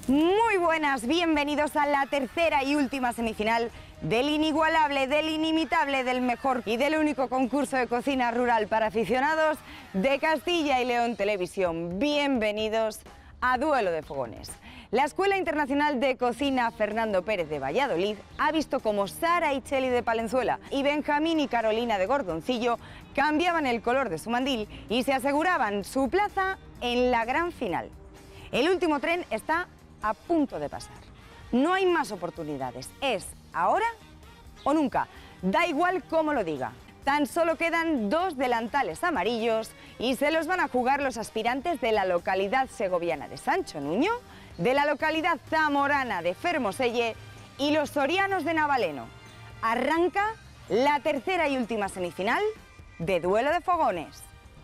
Muy buenas, bienvenidos a la tercera y última semifinal del inigualable, del inimitable, del mejor y del único concurso de cocina rural para aficionados de Castilla y León Televisión. Bienvenidos a Duelo de Fogones. La Escuela Internacional de Cocina Fernando Pérez de Valladolid ha visto cómo Sara y Cheli de Palenzuela y Benjamín y Carolina de Gordoncillo cambiaban el color de su mandil y se aseguraban su plaza en la gran final. El último tren está a punto de pasar. No hay más oportunidades. Es ahora o nunca. Da igual cómo lo diga. Tan solo quedan 2 delantales amarillos y se los van a jugar los aspirantes de la localidad segoviana de Sancho Nuño, de la localidad zamorana de Fermoselle y los sorianos de Navaleno. Arranca la tercera y última semifinal de Duelo de Fogones.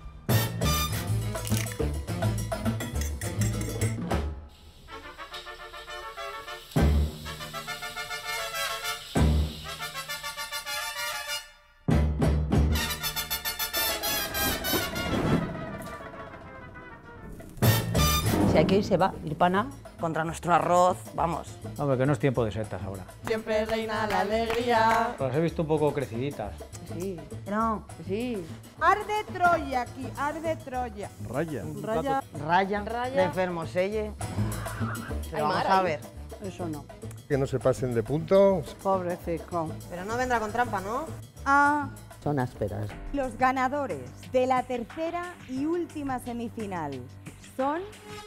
Si hay que ir, se va. Ir pana contra nuestro arroz, vamos. Hombre, que no es tiempo de setas ahora. Siempre reina la alegría. Las he visto un poco creciditas. Sí, No. sí. Arde Troya aquí, arde Troya. Raya. De Fermoselle. Pero vamos a ver. Eso no. Que no se pasen de punto. Pobrecito. Pero no vendrá con trampa, ¿no? Ah, Son ásperas. los ganadores de la tercera y última semifinal son...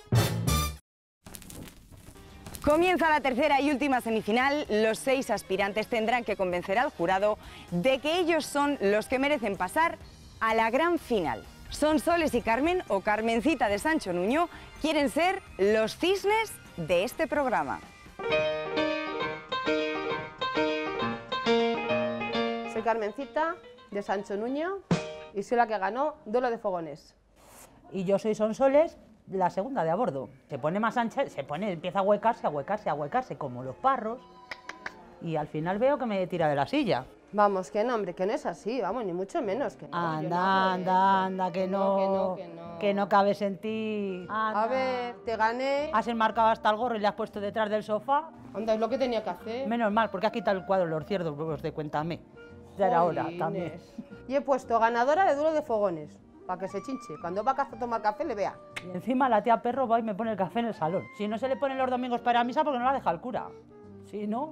Comienza la tercera y última semifinal. Los 6 aspirantes tendrán que convencer al jurado de que ellos son los que merecen pasar a la gran final. Sonsoles y Carmen, o Carmencita de Sancho Nuño, quieren ser los cisnes de este programa. Soy Carmencita de Sancho Nuño y soy la que ganó Duelo de Fogones. Y yo soy Sonsoles, la segunda de a bordo. Se pone más ancha, empieza a huecarse, como los parros. Y al final veo que me tira de la silla. Vamos, que no, hombre, que no es así, vamos, ni mucho menos. Que no, yo no hago eso. Anda, que no. Que no cabes en ti. Anda. A ver, te gané. Has enmarcado hasta el gorro y le has puesto detrás del sofá. Anda, es lo que tenía que hacer. Menos mal, porque has quitado el cuadro de los ciervos de Cuéntame. Ya era hora también. Jolines. Y he puesto ganadora de Duelo de Fogones, para que se chinche. Cuando va a casa a tomar café, le vea. Y encima la tía Perro va y me pone el café en el salón. Si no se le ponen los domingos para ir a misa porque no la deja el cura. Si no...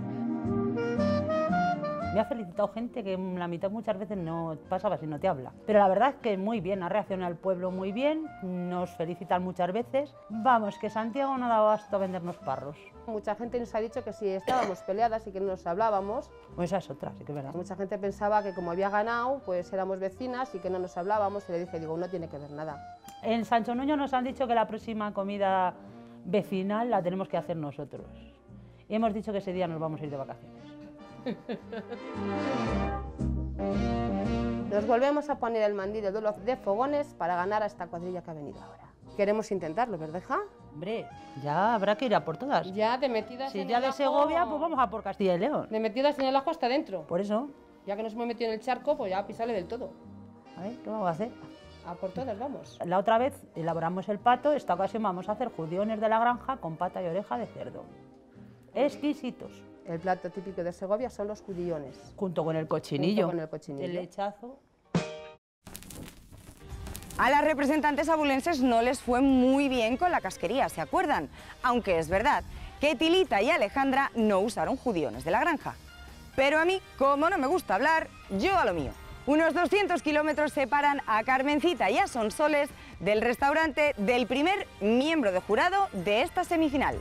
Me ha felicitado gente que la mitad muchas veces no pasaba si no te habla. Pero la verdad es que muy bien, ha reaccionado el pueblo muy bien, nos felicitan muchas veces. Vamos, que Santiago no ha dado abasto a vendernos parros. Mucha gente nos ha dicho que si estábamos peleadas y que no nos hablábamos. Pues esa es otra, sí que es verdad. Mucha gente pensaba que como había ganado, pues éramos vecinas y que no nos hablábamos. Y le dije, digo, no tiene que ver nada. En Sancho Nuño nos han dicho que la próxima comida vecinal la tenemos que hacer nosotros. Y hemos dicho que ese día nos vamos a ir de vacaciones. Nos volvemos a poner el mandil de Duelo de Fogones para ganar a esta cuadrilla que ha venido ahora. Queremos intentarlo, ¿verdad, hija? Hombre, ya habrá que ir a por todas. Ya de metidas Si en ya el de ajo. Segovia, pues vamos a por Castilla y León. De metidas en el ajo hasta dentro. Por eso, Ya que nos hemos metido en el charco, pues ya a pisarle del todo. a ver, ¿qué vamos a hacer? A por todas, vamos. La otra vez elaboramos el pato, esta ocasión vamos a hacer judiones de la granja con pata y oreja de cerdo. Exquisitos. El plato típico de Segovia son los judillones. Junto con el cochinillo. Junto con el cochinillo. El lechazo. A las representantes abulenses no les fue muy bien con la casquería, ¿se acuerdan? Aunque es verdad que Tilita y Alejandra no usaron judiones de la granja. Pero a mí, como no me gusta hablar, yo a lo mío. Unos 200 kilómetros separan a Carmencita y a Sonsoles del restaurante del primer miembro de jurado de esta semifinal.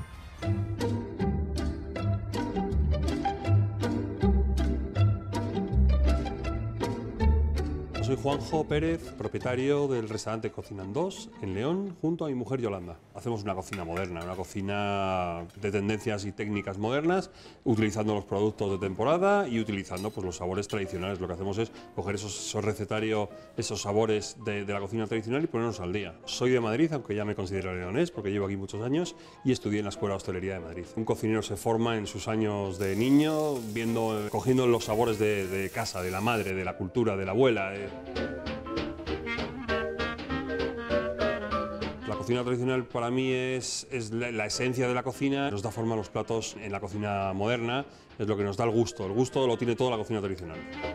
Soy Juanjo Pérez, propietario del restaurante Cocinan 2 en León, junto a mi mujer Yolanda. Hacemos una cocina moderna, una cocina de tendencias y técnicas modernas, utilizando los productos de temporada y utilizando pues, los sabores tradicionales. Lo que hacemos es coger esos recetarios, esos sabores de la cocina tradicional y ponernos al día. Soy de Madrid, aunque ya me considero leonés, porque llevo aquí muchos años y estudié en la Escuela de Hostelería de Madrid. Un cocinero se forma en sus años de niño, cogiendo los sabores de casa, de la madre, de la cultura, de la abuela. La cocina tradicional para mí es la esencia de la cocina, nos da forma a los platos en la cocina moderna, es lo que nos da el gusto lo tiene toda la cocina tradicional.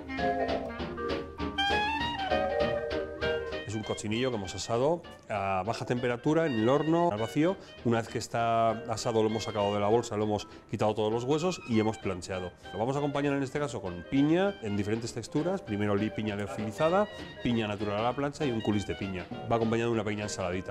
Es un cochinillo que hemos asado a baja temperatura en el horno al vacío. Una vez que está asado lo hemos sacado de la bolsa, lo hemos quitado todos los huesos y hemos plancheado. Lo vamos a acompañar en este caso con piña en diferentes texturas, primero piña leofilizada, piña natural a la plancha y un coulis de piña. Va acompañado de una pequeña ensaladita.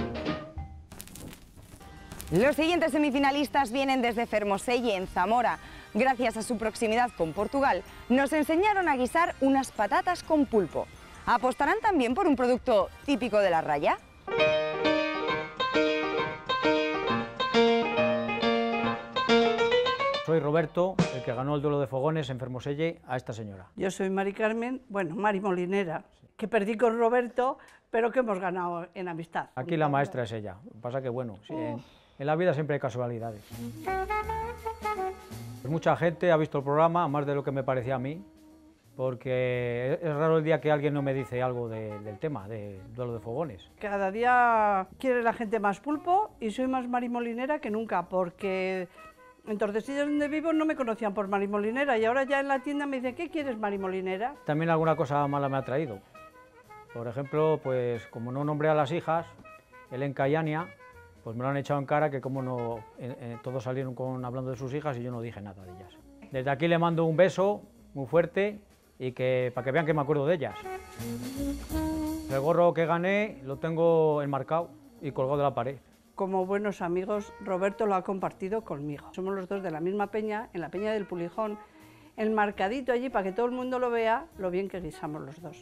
Los siguientes semifinalistas vienen desde Fermoselle, en Zamora. Gracias a su proximidad con Portugal, nos enseñaron a guisar unas patatas con pulpo. ¿Apostarán también por un producto típico de la raya? Soy Roberto, el que ganó el duelo de fogones en Fermoselle a esta señora. Yo soy Mari Carmen, bueno, Mari Molinera, que perdí con Roberto, pero que hemos ganado en amistad. Aquí la maestra es ella. Lo que pasa que, bueno, sí, en la vida siempre hay casualidades. Pues mucha gente ha visto el programa, más de lo que me parecía a mí, porque es raro el día que alguien no me dice algo del tema, del duelo de fogones. Cada día quiere la gente más pulpo y soy más Mari Molinera que nunca, porque en Tordesillas, donde vivo, no me conocían por Mari Molinera y ahora ya en la tienda me dicen, ¿qué quieres, Mari Molinera? También alguna cosa mala me ha traído. Por ejemplo, pues como no nombré a las hijas, Elenka y Ania, pues me lo han echado en cara que como no, todos salieron hablando de sus hijas y yo no dije nada de ellas. Desde aquí le mando un beso muy fuerte y para que vean que me acuerdo de ellas. El gorro que gané lo tengo enmarcado y colgado de la pared. Como buenos amigos, Roberto lo ha compartido conmigo. Somos los dos de la misma peña, en la Peña del Pulijón, enmarcadito allí para que todo el mundo lo vea lo bien que guisamos los dos.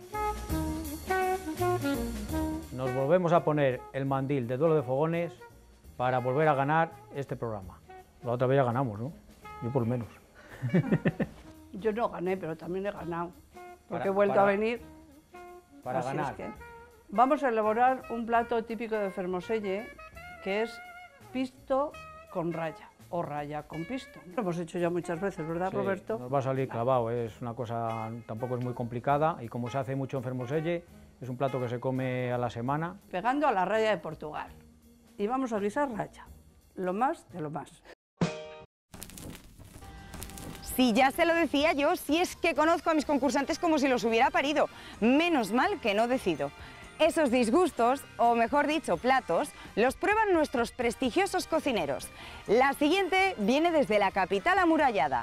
Nos volvemos a poner el mandil de duelo de fogones para volver a ganar este programa. La otra vez ya ganamos, ¿no? Yo por lo menos. Yo no gané, pero también he ganado, porque he vuelto a venir. Para Así ganar. es que vamos a elaborar un plato típico de Fermoselle, que es pisto con raya, o raya con pisto. Lo hemos hecho ya muchas veces, ¿verdad, Sí, Roberto? nos va a salir clavado, es una cosa, tampoco es muy complicada y como se hace mucho en Fermoselle, es un plato que se come a la semana. Pegando a la raya de Portugal. Y vamos a guisar raya, lo más de lo más. Si ya se lo decía yo, si es que conozco a mis concursantes como si los hubiera parido. Menos mal que no decido. Esos disgustos, o mejor dicho, platos, los prueban nuestros prestigiosos cocineros. La siguiente viene desde la capital amurallada.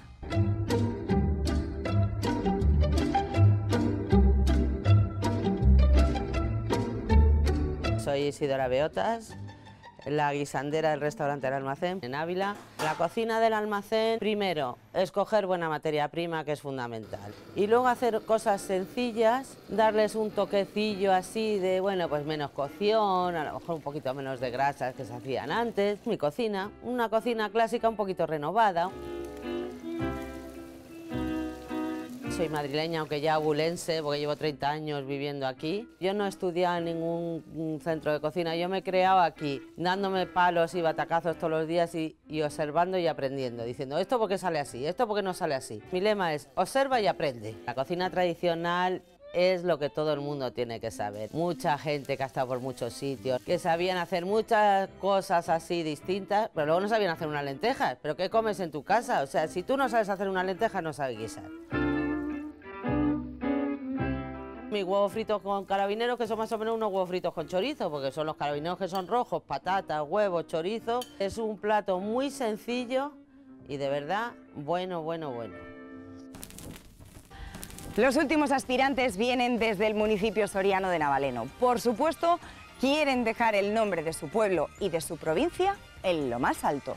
Soy Isidora Beotas, la guisandera del restaurante El Almacén en Ávila. La cocina del almacén, primero, escoger buena materia prima, que es fundamental. Y luego hacer cosas sencillas, darles un toquecillo así de, bueno, pues menos cocción, a lo mejor un poquito menos de grasas que se hacían antes. Mi cocina, una cocina clásica un poquito renovada. Soy madrileña, aunque ya abulense, porque llevo 30 años viviendo aquí. Yo no he estudiado en ningún centro de cocina, yo me he creado aquí, dándome palos y batacazos todos los días y observando y aprendiendo, diciendo esto porque sale así, esto porque no sale así. Mi lema es observa y aprende. La cocina tradicional es lo que todo el mundo tiene que saber. Mucha gente que ha estado por muchos sitios, que sabían hacer muchas cosas así distintas, pero luego no sabían hacer unas lentejas. ¿Pero qué comes en tu casa? O sea, si tú no sabes hacer una lenteja, no sabes guisar. Mis huevos fritos con carabineros, que son más o menos unos huevos fritos con chorizo, porque son los carabineros que son rojos, patatas, huevos, chorizo. Es un plato muy sencillo y de verdad bueno, bueno, bueno. Los últimos aspirantes vienen desde el municipio soriano de Navaleno. Por supuesto, quieren dejar el nombre de su pueblo y de su provincia en lo más alto.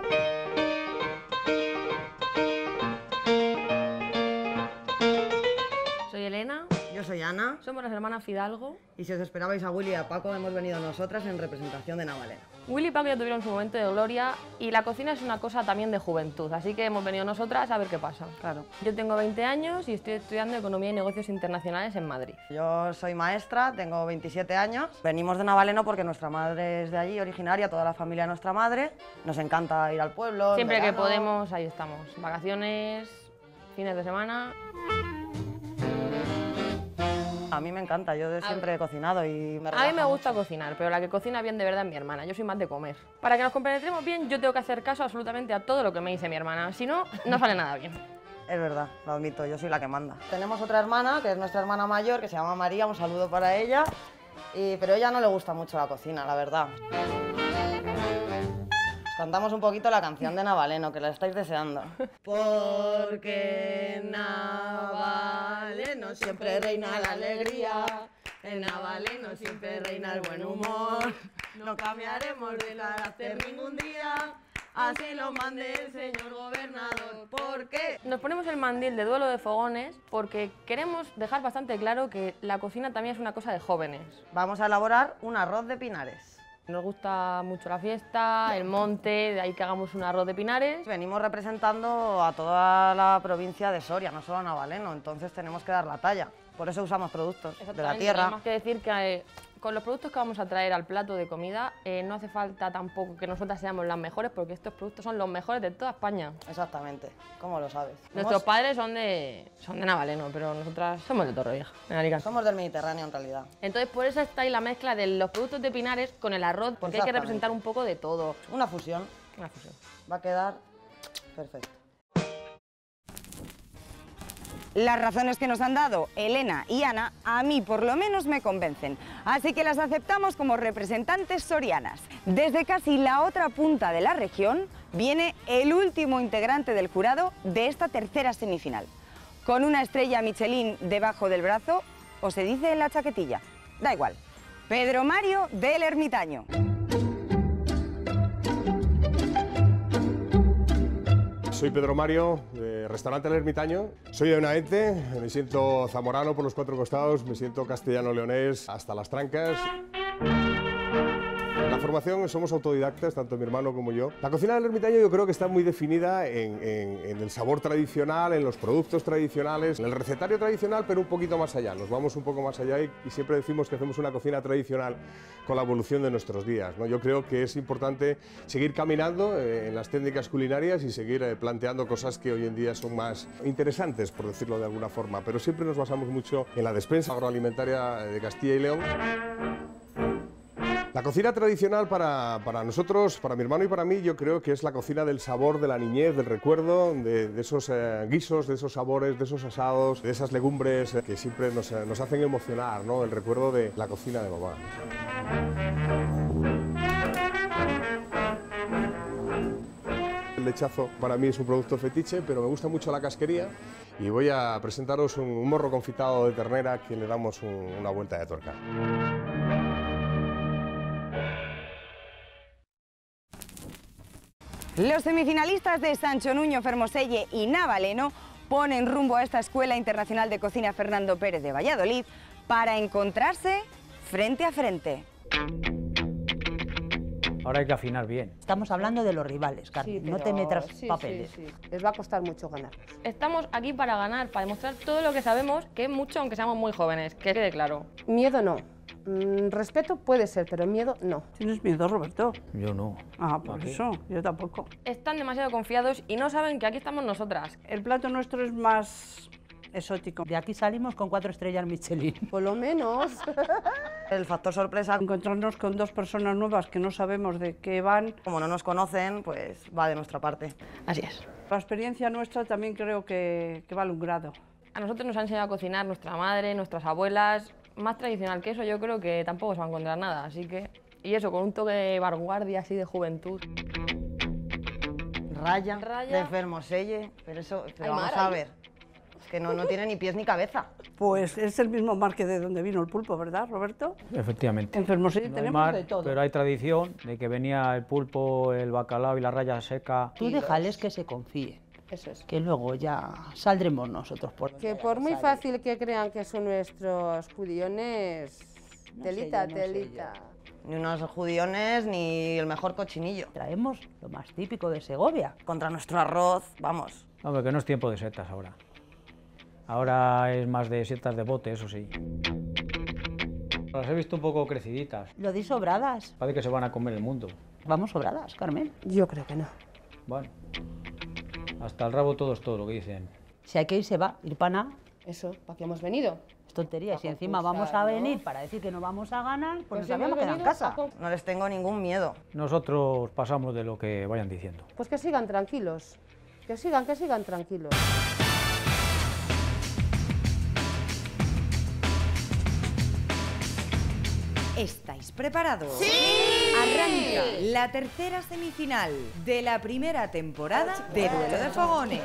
Soy Elena. Yo soy Ana. Somos las hermanas Fidalgo. Y si os esperabais a Willy y a Paco, hemos venido nosotras en representación de Navaleno. Willy y Paco ya tuvieron su momento de gloria y la cocina es una cosa también de juventud, así que hemos venido nosotras a ver qué pasa. Claro. Yo tengo 20 años y estoy estudiando Economía y Negocios Internacionales en Madrid. Yo soy maestra, tengo 27 años. Venimos de Navaleno porque nuestra madre es de allí, originaria, toda la familia de nuestra madre. Nos encanta ir al pueblo. Siempre que verano. podemos, ahí estamos. Vacaciones, fines de semana. A mí me encanta, yo siempre he cocinado y me A relaja mí me gusta mucho. cocinar, pero la que cocina bien de verdad es mi hermana. Yo soy más de comer. Para que nos compenetremos bien, yo tengo que hacer caso absolutamente a todo lo que me dice mi hermana. Si no, no sale nada bien. Es verdad, lo admito, yo soy la que manda. Tenemos otra hermana, que es nuestra hermana mayor, que se llama María, un saludo para ella. Pero a ella no le gusta mucho la cocina, la verdad. Cantamos un poquito la canción de Navaleno, que la estáis deseando. Porque en Navaleno siempre reina la alegría, en Navaleno siempre reina el buen humor. No cambiaremos de carácter ningún día, así lo mande el señor gobernador. ¿Por qué? Nos ponemos el mandil de duelo de fogones porque queremos dejar bastante claro que la cocina también es una cosa de jóvenes. Vamos a elaborar un arroz de pinares. Nos gusta mucho la fiesta, el monte, de ahí que hagamos un arroz de pinares. Venimos representando a toda la provincia de Soria, no solo a Navaleno, entonces tenemos que dar la talla. Por eso usamos productos de la tierra. Tenemos que decir que con los productos que vamos a traer al plato de comida no hace falta tampoco que nosotras seamos las mejores, porque estos productos son los mejores de toda España. Exactamente, ¿cómo lo sabes? Nuestros padres son de Navaleno, pero nosotras somos de Torrevieja, en Alicante. Somos del Mediterráneo en realidad. Entonces por eso está ahí la mezcla de los productos de Pinares con el arroz, porque hay que representar un poco de todo. Una fusión. Una fusión. Va a quedar perfecto. Las razones que nos han dado Elena y Ana a mí por lo menos me convencen, así que las aceptamos como representantes sorianas. Desde casi la otra punta de la región viene el último integrante del jurado de esta tercera semifinal. Con una estrella Michelin debajo del brazo, o se dice en la chaquetilla, da igual. Pedro Mario del Ermitaño. Soy Pedro Mario, de Restaurante El Ermitaño. Soy de Benavente, me siento zamorano por los cuatro costados, me siento castellano-leonés hasta las trancas. En la formación somos autodidactas, tanto mi hermano como yo. La cocina del Ermitaño yo creo que está muy definida en el sabor tradicional, en los productos tradicionales, en el recetario tradicional, pero un poquito más allá. Nos vamos un poco más allá y siempre decimos que hacemos una cocina tradicional con la evolución de nuestros días, ¿no? Yo creo que es importante seguir caminando en las técnicas culinarias y seguir planteando cosas que hoy en día son más interesantes, por decirlo de alguna forma, pero siempre nos basamos mucho en la despensa agroalimentaria de Castilla y León. La cocina tradicional para nosotros, para mi hermano y para mí, yo creo que es la cocina del sabor, de la niñez, del recuerdo, de esos guisos, de esos sabores, de esos asados, de esas legumbres que siempre nos hacen emocionar, ¿no? El recuerdo de la cocina de mamá. El lechazo para mí es un producto fetiche, pero me gusta mucho la casquería y voy a presentaros un morro confitado de ternera que le damos una vuelta de tuerca. Los semifinalistas de Sancho Nuño, Fermoselle y Navaleno ponen rumbo a esta Escuela Internacional de Cocina Fernando Pérez de Valladolid para encontrarse frente a frente. Ahora hay que afinar bien. Estamos hablando de los rivales, Carmen, Sí, no te pero- metas sí, papeles. sí, sí. Les va a costar mucho ganarnos. Estamos aquí para ganar, para demostrar todo lo que sabemos, que es mucho aunque seamos muy jóvenes, que quede claro. Miedo no. Respeto puede ser, pero miedo no. ¿Tienes miedo, Roberto? Yo no. Ah, por ¿Para qué? eso, yo tampoco. Están demasiado confiados y no saben que aquí estamos nosotras. El plato nuestro es más exótico. De aquí salimos con 4 estrellas Michelin. Por lo menos. El factor sorpresa, Encontrarnos con dos personas nuevas que no sabemos de qué van. como no nos conocen, pues va de nuestra parte. Así es. La experiencia nuestra también creo que vale un grado. A nosotros nos ha enseñado a cocinar nuestra madre, nuestras abuelas. Más tradicional que eso yo creo que tampoco se va a encontrar nada, así que... Y eso, con un toque de vanguardia, así de juventud. Raya, Raya. de Fermoselle, pero Ay, vamos Mara, a ¿y? ver. Es que no tiene ni pies ni cabeza. Pues es el mismo mar que de donde vino el pulpo, ¿verdad, Roberto? Efectivamente. En Fermoselle No hay tenemos mar, de todo. pero hay tradición de que venía el pulpo, el bacalao y la raya seca. Tú déjales que se confíen, Eso es. que luego ya saldremos nosotros por... Que por muy fácil que crean que son nuestros judiones, No sé telita, yo, no sé telita. Ni unos judiones ni el mejor cochinillo. Traemos lo más típico de Segovia. Contra nuestro arroz, vamos. Hombre, que no es tiempo de setas ahora. Ahora es más de setas de bote, eso sí. Las he visto un poco creciditas. Lo di sobradas. Parece que se van a comer el mundo. Vamos sobradas, Carmen. Yo creo que no. Bueno, hasta el rabo todo es todo lo que dicen. Si hay que ir, se va. Ir pana. Eso, ¿para qué hemos venido? Tonterías, si encima vamos a venir para decir que no vamos a ganar, pues nos habíamos quedado en casa. No les tengo ningún miedo. Nosotros pasamos de lo que vayan diciendo. Pues que sigan tranquilos, que sigan tranquilos. ¿Estáis preparados? ¡Sí! Arranca la tercera semifinal de la primera temporada de Duelo de Fogones.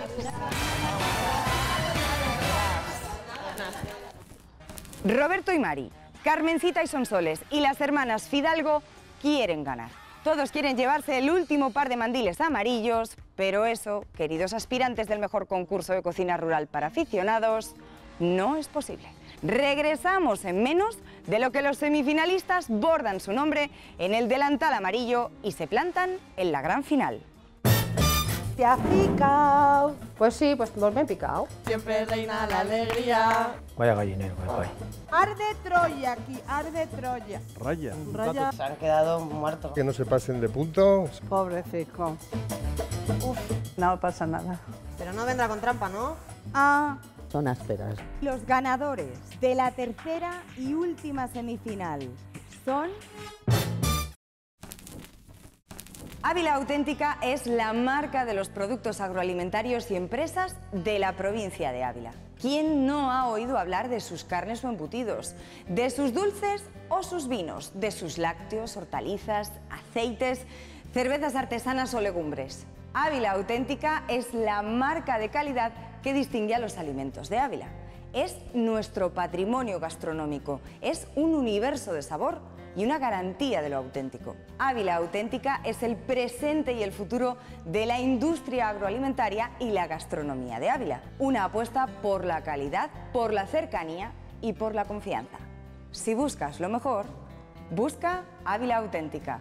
Roberto y Mari, Carmencita y Sonsoles y las hermanas Fidalgo quieren ganar. Todos quieren llevarse el último par de mandiles amarillos, pero eso, queridos aspirantes del mejor concurso de cocina rural para aficionados, no es posible. Regresamos en menos de lo que los semifinalistas bordan su nombre en el delantal amarillo y se plantan en la gran final. ¿Te has picado? Pues sí, pues me he picado. Siempre reina la alegría. Vaya gallinero, vaya. Arde Troya aquí, arde Troya. Raya. Raya. Se han quedado muertos. Que no se pasen de punto. Pobrecito. Uf, no pasa nada. Pero no vendrá con trampa, ¿no? Ah. Son ásperas. Los ganadores de la tercera y última semifinal son... Ávila Auténtica es la marca de los productos agroalimentarios y empresas de la provincia de Ávila. ¿Quién no ha oído hablar de sus carnes o embutidos, de sus dulces o sus vinos, de sus lácteos, hortalizas, aceites, cervezas artesanas o legumbres? Ávila Auténtica es la marca de calidad que distingue a los alimentos de Ávila. Es nuestro patrimonio gastronómico, es un universo de sabor y una garantía de lo auténtico. Ávila Auténtica es el presente y el futuro de la industria agroalimentaria y la gastronomía de Ávila. Una apuesta por la calidad, por la cercanía y por la confianza. Si buscas lo mejor, busca Ávila Auténtica.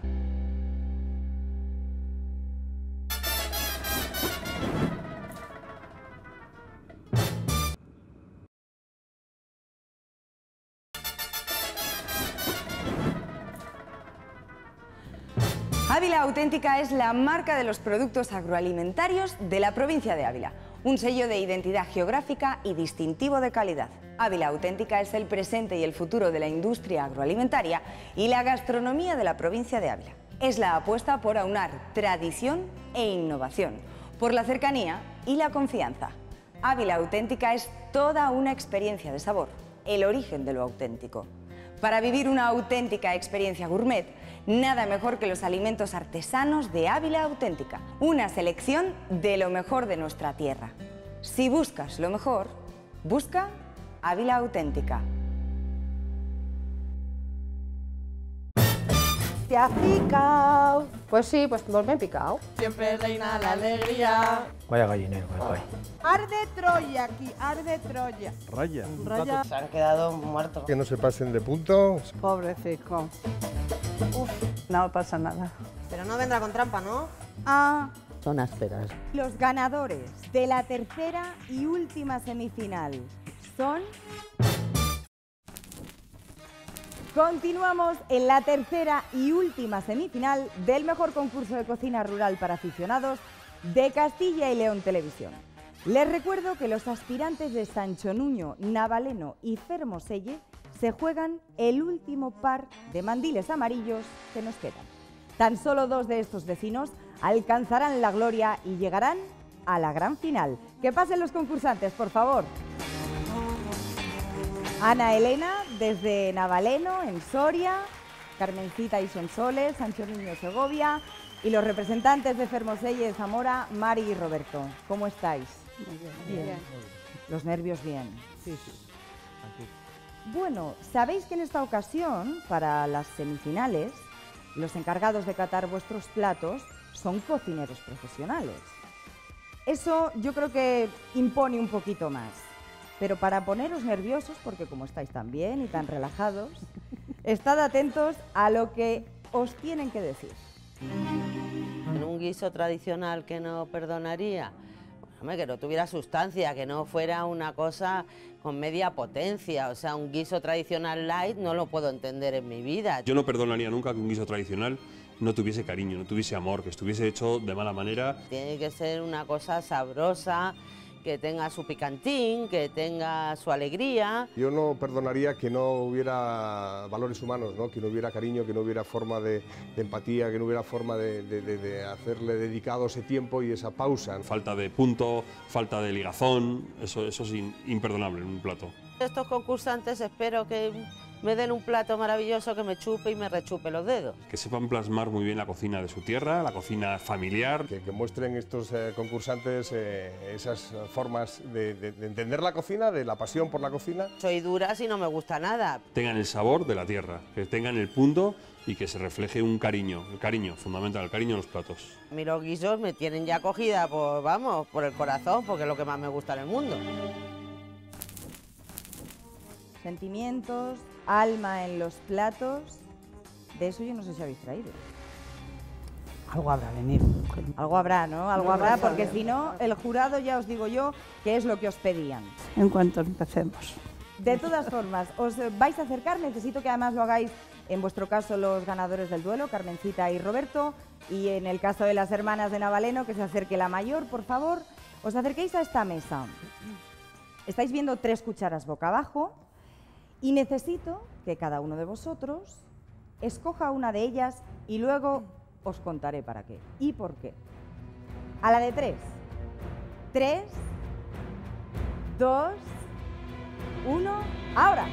Ávila Auténtica es la marca de los productos agroalimentarios de la provincia de Ávila, un sello de identidad geográfica y distintivo de calidad. Ávila Auténtica es el presente y el futuro de la industria agroalimentaria y la gastronomía de la provincia de Ávila. Es la apuesta por aunar tradición e innovación, por la cercanía y la confianza. Ávila Auténtica es toda una experiencia de sabor, el origen de lo auténtico. Para vivir una auténtica experiencia gourmet, nada mejor que los alimentos artesanos de Ávila Auténtica, una selección de lo mejor de nuestra tierra. Si buscas lo mejor, busca Ávila Auténtica. ¿Te has picado? Pues sí, pues me he picado. Siempre reina la alegría. Vaya gallinero, vaya. Arde Troya aquí, arde Troya. Raya. Raya. Se han quedado muertos. Que no se pasen de punto. Pobrecito. Uf, no pasa nada. Pero no vendrá con trampa, ¿no? Ah. Son ásperas. Los ganadores de la tercera y última semifinal son... Continuamos en la tercera y última semifinal del mejor concurso de cocina rural para aficionados de Castilla y León Televisión. Les recuerdo que los aspirantes de Sancho Nuño, Navaleno y Fermoselle se juegan el último par de mandiles amarillos que nos quedan. Tan solo 2 de estos vecinos alcanzarán la gloria y llegarán a la gran final. Que pasen los concursantes, por favor. Ana Elena, desde Navaleno, en Soria, Carmencita y Sonsoles, Sancho Nuño, Segovia, y los representantes de Fermoselle de Zamora, Mari y Roberto. ¿Cómo estáis? Bien. Los nervios bien. Sí. Bueno, sabéis que en esta ocasión, para las semifinales, los encargados de catar vuestros platos son cocineros profesionales. Eso yo creo que impone un poquito más. Pero para poneros nerviosos, porque como estáis tan bien y tan relajados, estad atentos a lo que os tienen que decir. En un guiso tradicional que no perdonaría, que no tuviera sustancia, que no fuera una cosa con media potencia, o sea, un guiso tradicional light no lo puedo entender en mi vida. Yo no perdonaría nunca que un guiso tradicional no tuviese cariño, no tuviese amor, que estuviese hecho de mala manera. Tiene que ser una cosa sabrosa, que tenga su picantín, que tenga su alegría. Yo no perdonaría que no hubiera valores humanos, ¿no? Que no hubiera cariño, que no hubiera forma de empatía, que no hubiera forma de hacerle dedicado ese tiempo y esa pausa. Falta de punto, falta de ligazón, eso es imperdonable en un plato. Estos concursantes espero que me den un plato maravilloso que me chupe y me rechupe los dedos. Que sepan plasmar muy bien la cocina de su tierra, la cocina familiar. Que muestren estos concursantes esas formas de entender la cocina, de la pasión por la cocina. Soy dura si no me gusta nada. Tengan el sabor de la tierra, que tengan el punto y que se refleje un cariño, el cariño fundamental, el cariño en los platos. A mí los guisos me tienen ya cogida, pues vamos, por el corazón, porque es lo que más me gusta en el mundo. Sentimientos, alma en los platos, de eso yo no sé si habéis traído. Algo habrá, venir. Algo habrá, ¿no? Algo habrá, porque si no, el jurado ya os digo yo que es lo que os pedían. En cuanto empecemos. De todas formas, os vais a acercar, necesito que además lo hagáis, en vuestro caso, los ganadores del duelo, Carmencita y Roberto, y en el caso de las hermanas de Navaleno, que se acerque la mayor, por favor, os acerquéis a esta mesa. Estáis viendo 3 cucharas boca abajo, y necesito que cada uno de vosotros escoja una de ellas y luego os contaré para qué y por qué. A la de 3. 3, 2, 1, ahora.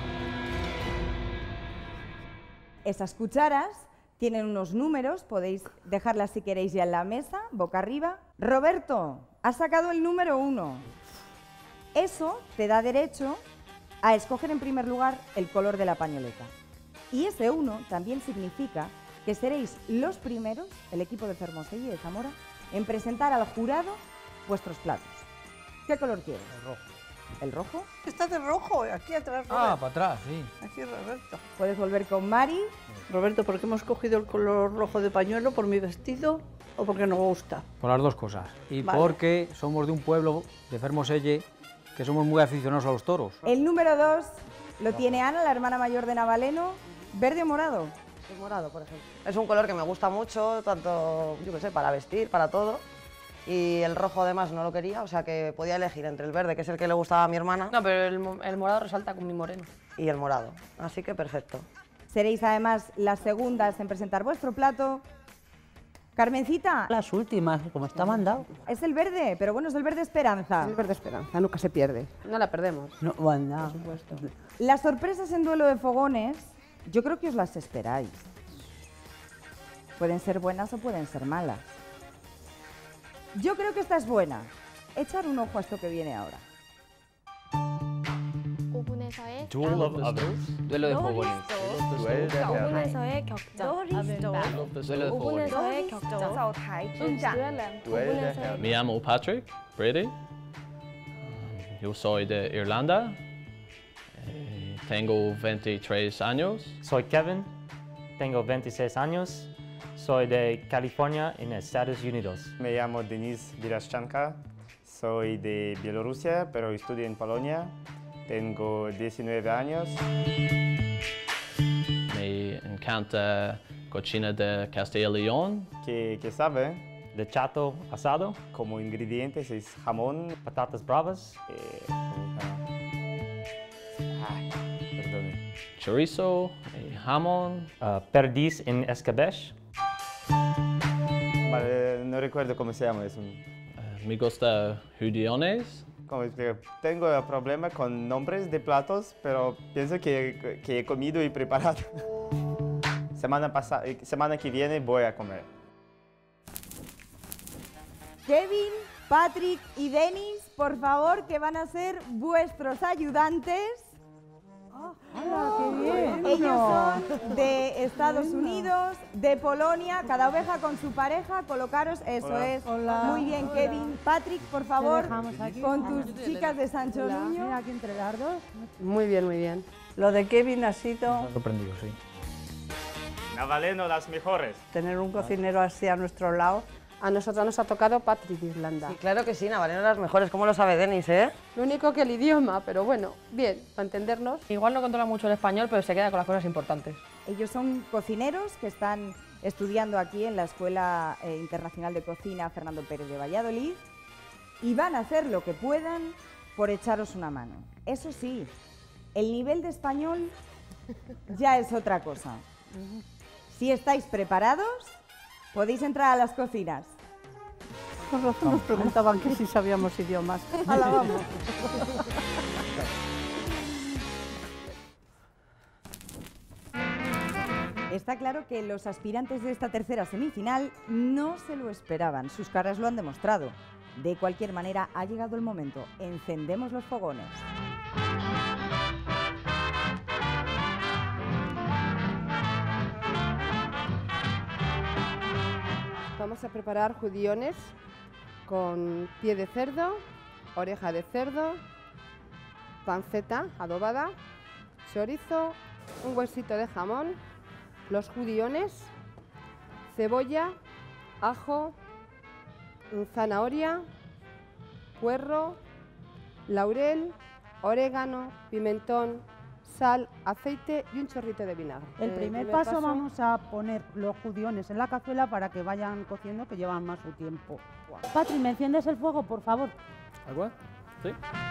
Esas cucharas tienen unos números, podéis dejarlas si queréis ya en la mesa, boca arriba. Roberto, has sacado el número 1. Eso te da derecho a escoger en primer lugar el color de la pañoleta. Y ese 1 también significa que seréis los primeros, el equipo de Fermoselle y de Zamora, en presentar al jurado vuestros platos. ¿Qué color quieres? El rojo. ¿El rojo? Está de rojo, aquí atrás. Ah, para atrás, sí. Aquí Roberto. Puedes volver con Mari. Roberto, ¿por qué hemos cogido el color rojo de pañuelo? ¿Por mi vestido o porque nos gusta? Por las dos cosas. Y Vale. porque somos de un pueblo, de Fermoselle, que somos muy aficionados a los toros. El número 2 lo tiene Ana, la hermana mayor de Navaleno. ¿Verde o morado? El morado, por ejemplo. Es un color que me gusta mucho, tanto, yo qué sé, para vestir, para todo. Y el rojo además no lo quería, o sea que podía elegir entre el verde, que es el que le gustaba a mi hermana. No, pero el morado resalta con mi moreno. Y el morado, así que perfecto. Seréis además las segundas en presentar vuestro plato. Carmencita. Las últimas, como está mandado. Es el verde, pero bueno, es el verde esperanza. El verde esperanza, nunca se pierde. No la perdemos. No, bueno, Por supuesto. Las sorpresas en duelo de fogones, yo creo que os las esperáis. Pueden ser buenas o pueden ser malas. Yo creo que esta es buena. Echar un ojo a esto que viene ahora. Duel of Others. Duelo de fogones. Duel de 오븐에서의 격정. Duelo de fogones. 오븐에서의 격정. Duel de Me llamo Patrick Brady. Yo soy de Irlanda. Tengo 23 años. Soy Kevin, tengo 26 años. Soy de California, en Estados Unidos. Me llamo Denis Viraschanka. Soy de Bielorrusia, pero estudio en Polonia. Tengo 19 años. Me encanta cocina de Castilla y León. ¿Qué sabe? De chato asado. Como ingredientes es jamón. Patatas bravas. Perdone. Chorizo, jamón. Perdiz en escabeche. Vale, no recuerdo cómo se llama eso. Me gusta judiones. Como explico, tengo el problema con nombres de platos, pero pienso que he comido y preparado. Semana que viene voy a comer. Kevin, Patrick y Denis, por favor, que van a ser vuestros ayudantes. ¡Qué bien! Ellos son de Estados Unidos, de Polonia, cada oveja con su pareja, colocaros, eso Hola. es. Hola. Muy bien, Kevin. Patrick, por favor, dejamos aquí. con tus chicas de Sancho Niño. Mira, aquí entre las dos. Muy bien, muy bien. Lo de Kevin ha sido Sorprendido, sí. Navaleno, las mejores. tener un cocinero así a nuestro lado. A nosotros nos ha tocado Patrick de Irlanda. Sí, claro que sí, Navaleno las mejores, ¿cómo lo sabe Denis, eh? Lo único que el idioma, pero bueno, bien, para entendernos. Igual no controla mucho el español, pero se queda con las cosas importantes. Ellos son cocineros que están estudiando aquí en la Escuela Internacional de Cocina Fernando Pérez de Valladolid. y van a hacer lo que puedan por echaros una mano. Eso sí, el nivel de español ya es otra cosa. Si estáis preparados, podéis entrar a las cocinas. Con razón nos preguntaban que si sabíamos idiomas. ¡Hala, vamos! Está claro que los aspirantes de esta tercera semifinal no se lo esperaban. Sus caras lo han demostrado. De cualquier manera, ha llegado el momento. Encendemos los fogones. Vamos a preparar judiones con pie de cerdo, oreja de cerdo, panceta adobada, chorizo, un huesito de jamón, los judiones, cebolla, ajo, zanahoria, puerro, laurel, orégano, pimentón, sal, aceite y un chorrito de vinagre. El primer paso vamos a poner los judiones en la cazuela para que vayan cociendo, que llevan más su tiempo. Patri, ¿me enciendes el fuego, por favor? ¿Agua? Sí.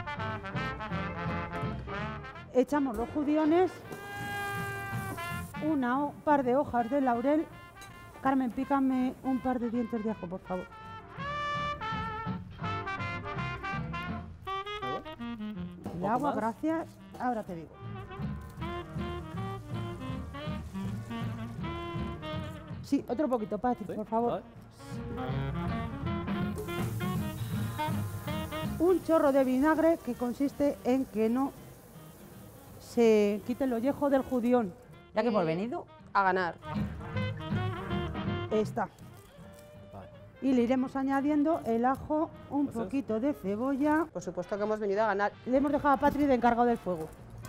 Echamos los judiones, un par de hojas de laurel. Carmen, pícame un par de dientes de ajo, por favor. El agua, gracias. Ahora te digo. Sí, otro poquito, Patri, por favor. Un chorro de vinagre que consiste en que no se quite el ollejo del judión. Ya que hemos venido a ganar. Está. Y le iremos añadiendo el ajo, un poquito de cebolla. Por supuesto que hemos venido a ganar. Le hemos dejado a Patri de encargado del fuego.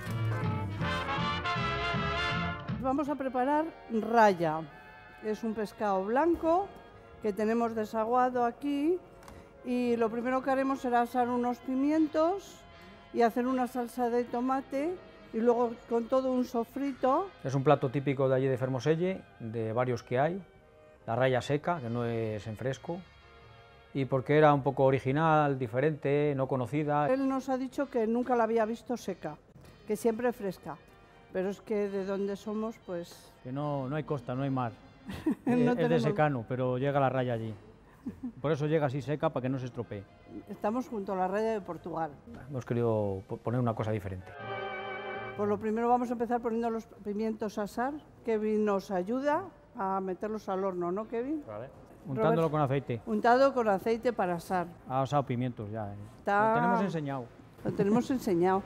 Vamos a preparar raya. Es un pescado blanco que tenemos desaguado aquí y lo primero que haremos será asar unos pimientos y hacer una salsa de tomate y luego con todo un sofrito. Es un plato típico de allí de Fermoselle, de varios que hay. La raya seca, que no es en fresco, y porque era un poco original, diferente, no conocida. Él nos ha dicho que nunca la había visto seca, que siempre fresca, pero es que de donde somos, pues... Que no hay costa, no hay mar. No es de tenemos- secano, pero llega la raya allí. Por eso llega así seca, para que no se estropee. Estamos junto a la raya de Portugal. Hemos querido poner una cosa diferente. Por lo primero vamos a empezar poniendo los pimientos a asar. Kevin nos ayuda a meterlos al horno, ¿no, Kevin? Vale. Untándolo Robert, con aceite. Untado con aceite para asar. Ha asado pimientos ya. Está- Lo tenemos enseñado. Lo tenemos enseñado.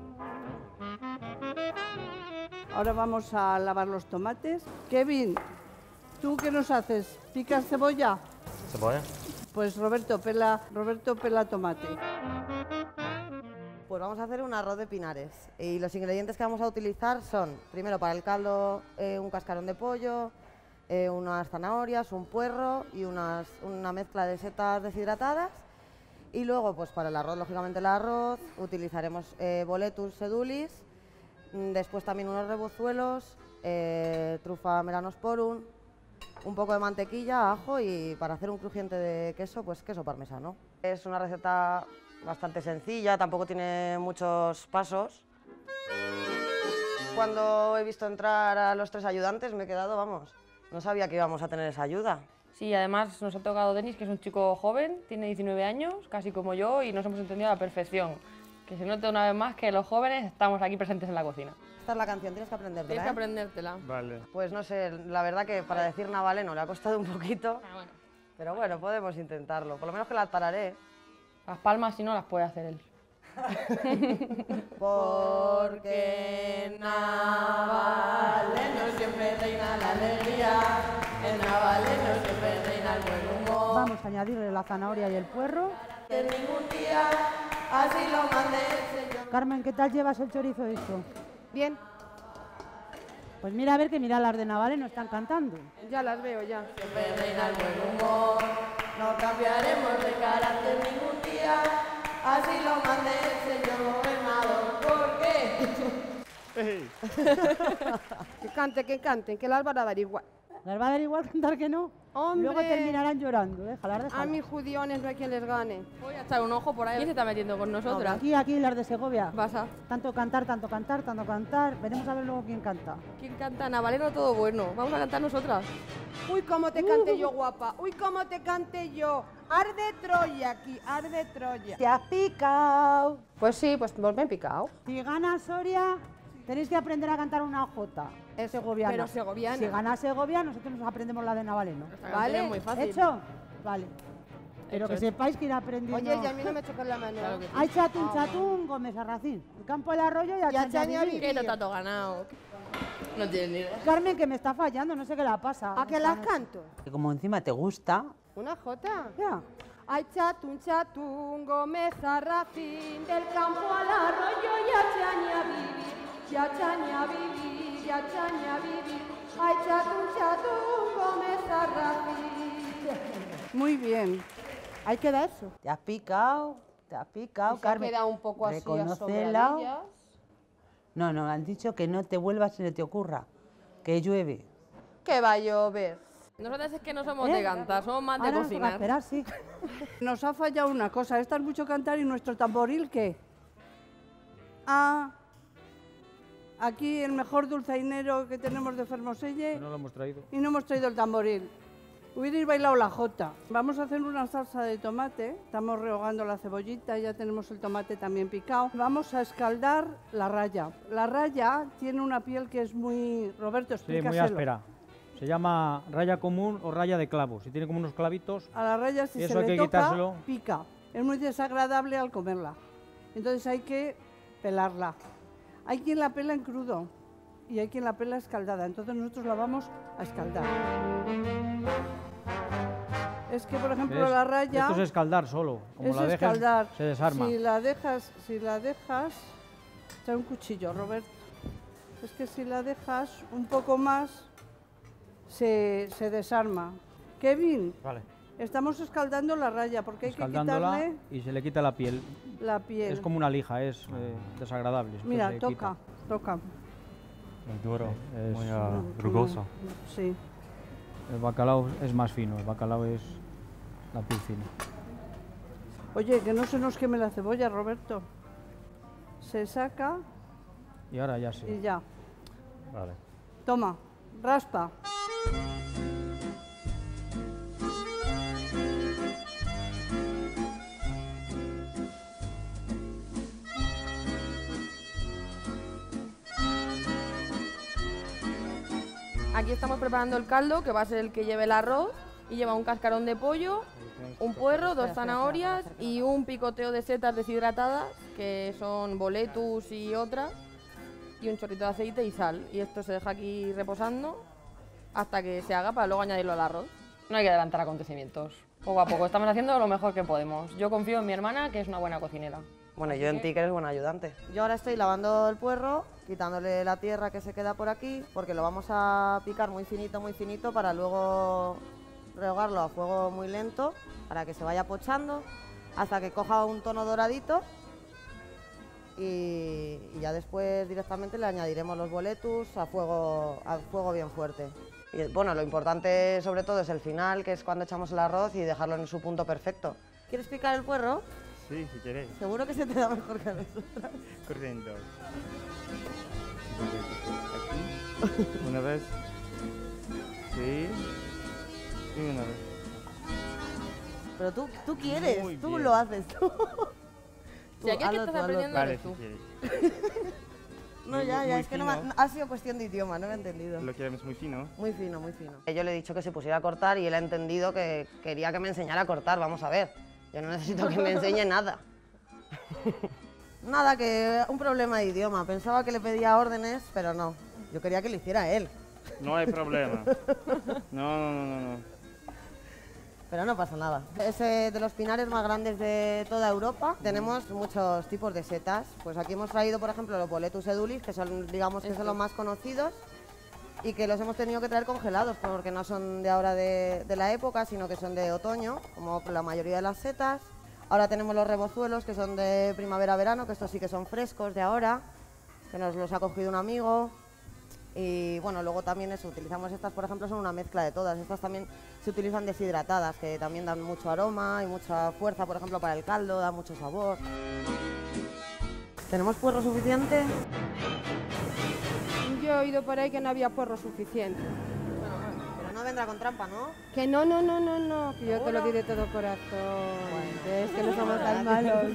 Ahora vamos a lavar los tomates. Kevin, ¿tú qué nos haces? ¿Picas cebolla? ¿Cebolla? Pues Roberto pela tomate. Pues vamos a hacer un arroz de pinares y los ingredientes que vamos a utilizar son, primero para el caldo, un cascarón de pollo, unas zanahorias, un puerro y una mezcla de setas deshidratadas. Y luego, pues para el arroz, lógicamente el arroz, utilizaremos boletus sedulis, después también unos rebozuelos, trufa melanosporum, un poco de mantequilla, ajo y para hacer un crujiente de queso, pues queso parmesano. Es una receta bastante sencilla, tampoco tiene muchos pasos. Cuando he visto entrar a los tres ayudantes me he quedado, vamos, no sabía que íbamos a tener esa ayuda. Sí, además nos ha tocado Denis, que es un chico joven, tiene 19 años, casi como yo, y nos hemos entendido a la perfección. Que se note una vez más que los jóvenes estamos aquí presentes en la cocina. Esta es la canción, tienes que aprendértela. Tienes que aprendértela. Vale. Pues no sé, la verdad que para decir navaleno le ha costado un poquito, pero bueno, podemos intentarlo, por lo menos que la tararé. Las palmas, si no, las puede hacer él. Porque navaleno siempre reina la alegría, en navaleno siempre reina el buen humor. Vamos a añadirle la zanahoria y el puerro. Que ningún día así lo mande el Señor. Carmen, ¿qué tal llevas el chorizo esto? Bien. Pues mira, a ver que mira las de Navales no están cantando. Ya las veo, ya. Siempre reina el buen humor, no cambiaremos de carácter ningún día, así lo mande el señor gobernador. ¿Por qué? Que canten, que las van a dar igual. ¿Las va a dar igual cantar que no? Hombre, Luego terminarán llorando, déjala. a mis judiones no hay quien les gane. Voy a echar un ojo por ahí. ¿Quién se está metiendo con nosotras? Aquí, las de Segovia. Pasa. Tanto cantar. Veremos a ver luego quién canta. ¿Quién canta? Navaleno todo bueno. Vamos a cantar nosotras. Uy, cómo te cante yo, guapa. Uy, cómo te cante yo. Arde Troya aquí, arde Troya. ¿Te has picado? Pues sí, pues me he picado. Si gana Soria, tenéis que aprender a cantar una jota. Es segoviana. Pero segoviana. Si gana Segovia, nosotros nos aprendemos la de Navaleno. Vale, es muy fácil. ¿Hecho? Vale. Pero Hecho, que sepáis que ir aprendiendo. Oye, y a mí no me chocan la mano. Claro que sí. Hay chatún, Gómez Arracín. El campo del arroyo y a Chaña ¿Qué tato ganado? No tienes ni idea. Carmen, que me está fallando, no sé qué le pasa. ¿A qué las canto? Que como encima te gusta. ¿Una jota? Ya. Ay, chatún, Gómez Arracín, del campo al arroyo y a Chaña vivir. Ay, chatún, Gómez Arracín. Muy bien. Ahí queda eso. Te has picado, Carmen. Se ha quedado un poco así Reconócela. asombradillas. No, han dicho que no te vuelvas ni te ocurra. Que llueve. Que va a llover. Nosotras es que no somos de cantar, somos más de Ahora cocinar. nos toca esperar, sí. Nos ha fallado una cosa, esta es mucho cantar y nuestro tamboril, ¿qué? Ah, aquí el mejor dulzainero que tenemos de Fermoselle No lo hemos traído. y no hemos traído el tamboril. Hubierais bailado la jota. Vamos a hacer una salsa de tomate, estamos rehogando la cebollita, ya tenemos el tomate también picado. Vamos a escaldar la raya. La raya tiene una piel que es muy... Roberto, Sí, muy explícaselo. áspera. Se llama raya común o raya de clavos. Y tiene como unos clavitos. A la raya si Eso se hay le que toca, quitárselo. pica. Es muy desagradable al comerla. Entonces hay que pelarla. Hay quien la pela en crudo y hay quien la pela escaldada. Entonces nosotros la vamos a escaldar. Es que, por ejemplo, ¿Ves? la raya Esto es escaldar solo. Como es la dejes, escaldar. se desarma. Si la dejas, trae un cuchillo, Roberto. Es que si la dejas un poco más, se desarma. Kevin, Vale. estamos escaldando la raya porque hay que Escaldándola quitarle y se le quita la piel. la piel. Es como una lija, es desagradable. Esto Mira, se toca. Muy duro, Es- muy rugoso. Sí. El bacalao es más fino, el bacalao es la piel fina. Oye, que no se nos queme la cebolla, Roberto. Se saca Y ahora ya sí. y ya. Vale. Toma, raspa. Aquí estamos preparando el caldo, que va a ser el que lleve el arroz, y lleva un cascarón de pollo, un puerro, dos zanahorias y un picoteo de setas deshidratadas, que son boletus y otras, y un chorrito de aceite y sal. Y esto se deja aquí reposando hasta que se haga para luego añadirlo al arroz. No hay que adelantar acontecimientos. Poco a poco, estamos haciendo lo mejor que podemos. Yo confío en mi hermana, que es una buena cocinera. Bueno, yo en ti que eres buen ayudante. Yo ahora estoy lavando el puerro, quitándole la tierra que se queda por aquí, porque lo vamos a picar muy finito para luego rehogarlo a fuego muy lento, para que se vaya pochando, hasta que coja un tono doradito y ya después directamente le añadiremos los boletus a fuego bien fuerte. Y bueno, lo importante sobre todo es el final, que es cuando echamos el arroz y dejarlo en su punto perfecto. ¿Quieres picar el puerro? Sí, si queréis. Seguro que se te da mejor que a nosotras. Corriendo. Aquí. Una vez. Sí. Y una vez. Pero tú quieres, Muy tú bien. lo haces. Tú. Si aquí es que Hazlo estás tú, hazlo aprendiendo Vale, eres si tú. queréis. No, ya, Muy es que no, fino. ha sido cuestión de idioma, no me he entendido. Lo queremos muy fino. Muy fino, muy fino. Yo le he dicho que se pusiera a cortar y él ha entendido que quería que me enseñara a cortar, vamos a ver. Yo no necesito que me enseñe nada. Nada, que un problema de idioma. Pensaba que le pedía órdenes, pero no. Yo quería que lo hiciera él. No hay problema. No. Pero no pasa nada. Es de los pinares más grandes de toda Europa. Tenemos muchos tipos de setas. Pues aquí hemos traído, por ejemplo, los boletus edulis, que son, digamos, que son los más conocidos y que los hemos tenido que traer congelados porque no son de ahora de la época, sino que son de otoño, como la mayoría de las setas. Ahora tenemos los rebozuelos, que son de primavera-verano, que estos sí que son frescos de ahora, que nos los ha cogido un amigo. Y bueno, luego también eso, utilizamos estas, por ejemplo, son una mezcla de todas. Estas también se utilizan deshidratadas, que también dan mucho aroma y mucha fuerza, por ejemplo, para el caldo, da mucho sabor. ¿Tenemos puerro suficiente? Yo he oído por ahí que no había puerro suficiente. Pero no vendrá con trampa, ¿no? Que no, que yo te lo diré todo corazón. Es que no somos tan malos.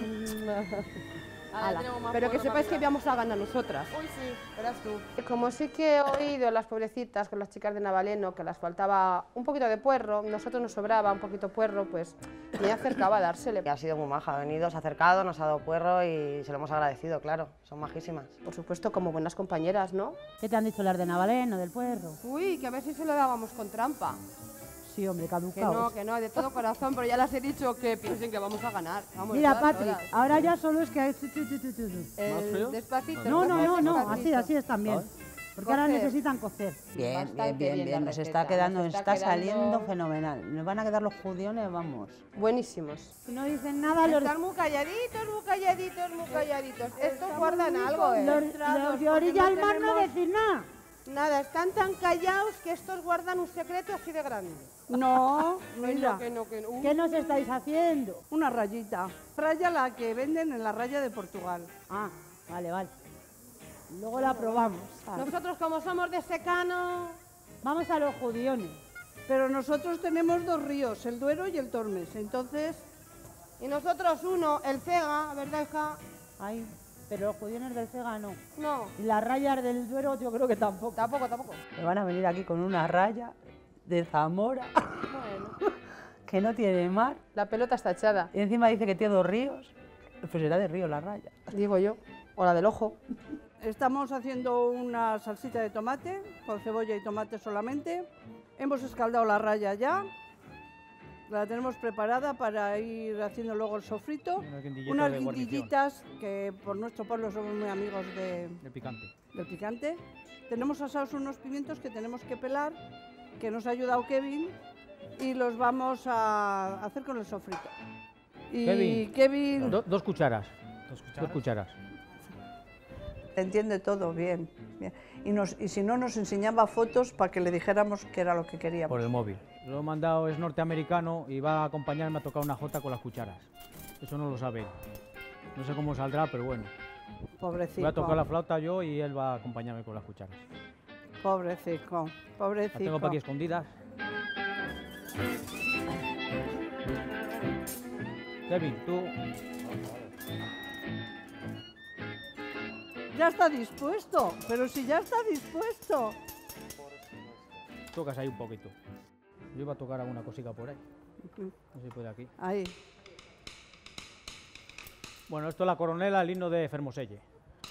Ala. Pero que sepáis que vamos a ganar nosotras. Uy, sí, verás tú. Como sí que he oído las pobrecitas con las chicas de Navaleno que les faltaba un poquito de puerro, nosotros nos sobraba un poquito puerro, pues me acercaba a dársele. Ha sido muy maja, ha venido, se ha acercado, nos ha dado puerro y se lo hemos agradecido, claro, son majísimas. Por supuesto, como buenas compañeras, ¿no? ¿Qué te han dicho las de Navaleno, del puerro? Uy, que a ver si se lo dábamos con trampa. Sí, hombre, caducaos. Que no, de todo corazón, pero ya les he dicho que piensen que vamos a ganar. Vamos, Mira, todas, Patrick, todas. ahora ya solo es que... Despacito. No, así están bien. Porque ahora Cocer. necesitan cocer. Bien, nos está quedando, nos está saliendo fenomenal. Nos van a quedar los judiones, vamos. Buenísimos. Si no dicen nada, los... Están muy calladitos, muy calladitos, muy calladitos. Estos guardan algo, ¿eh? Los de orilla al mar no decir nada. Nada, están tan callados que estos guardan un secreto así de grande. No, mira. Que no. ¿Qué nos estáis haciendo? Una rayita. Raya la que venden en la raya de Portugal. Ah, vale. Luego la probamos. Nosotros, como somos de secano, vamos a los judiones. Pero nosotros tenemos dos ríos, el Duero y el Tormes, entonces... Y nosotros uno, el Cega, ¿verdad, hija? Ay, pero los judiones del Cega no. No. Y las rayas del Duero yo creo que tampoco. Tampoco. Me van a venir aquí con una raya de Zamora, que no tiene mar. La pelota está echada. Y encima dice que tiene dos ríos. Pues será de río la raya. Digo yo, o la del ojo. Estamos haciendo una salsita de tomate, con cebolla y tomate solamente. Hemos escaldado la raya ya. La tenemos preparada para ir haciendo luego el sofrito. Unas guindillitas que por nuestro pueblo somos muy amigos del picante. Tenemos asados unos pimientos que tenemos que pelar, que nos ha ayudado Kevin, y los vamos a hacer con el sofrito. Y Kevin... Dos cucharas. Dos cucharas. Entiende todo bien. Y si no, nos enseñaba fotos para que le dijéramos qué era lo que queríamos. Por el móvil. Lo he mandado, es norteamericano y va a acompañarme a tocar una jota con las cucharas. Eso no lo sabe. No sé cómo saldrá, pero bueno. Pobrecito. Voy a tocar la flauta yo y él va a acompañarme con las cucharas. Pobrecito. Las tengo para aquí escondidas. Kevin, tú... Ya está dispuesto, pero si ya está dispuesto. Tocas ahí un poquito. Yo iba a tocar alguna cosita por ahí. No se puede aquí. Ahí. Bueno, esto es la coronela, el himno de Fermoselle.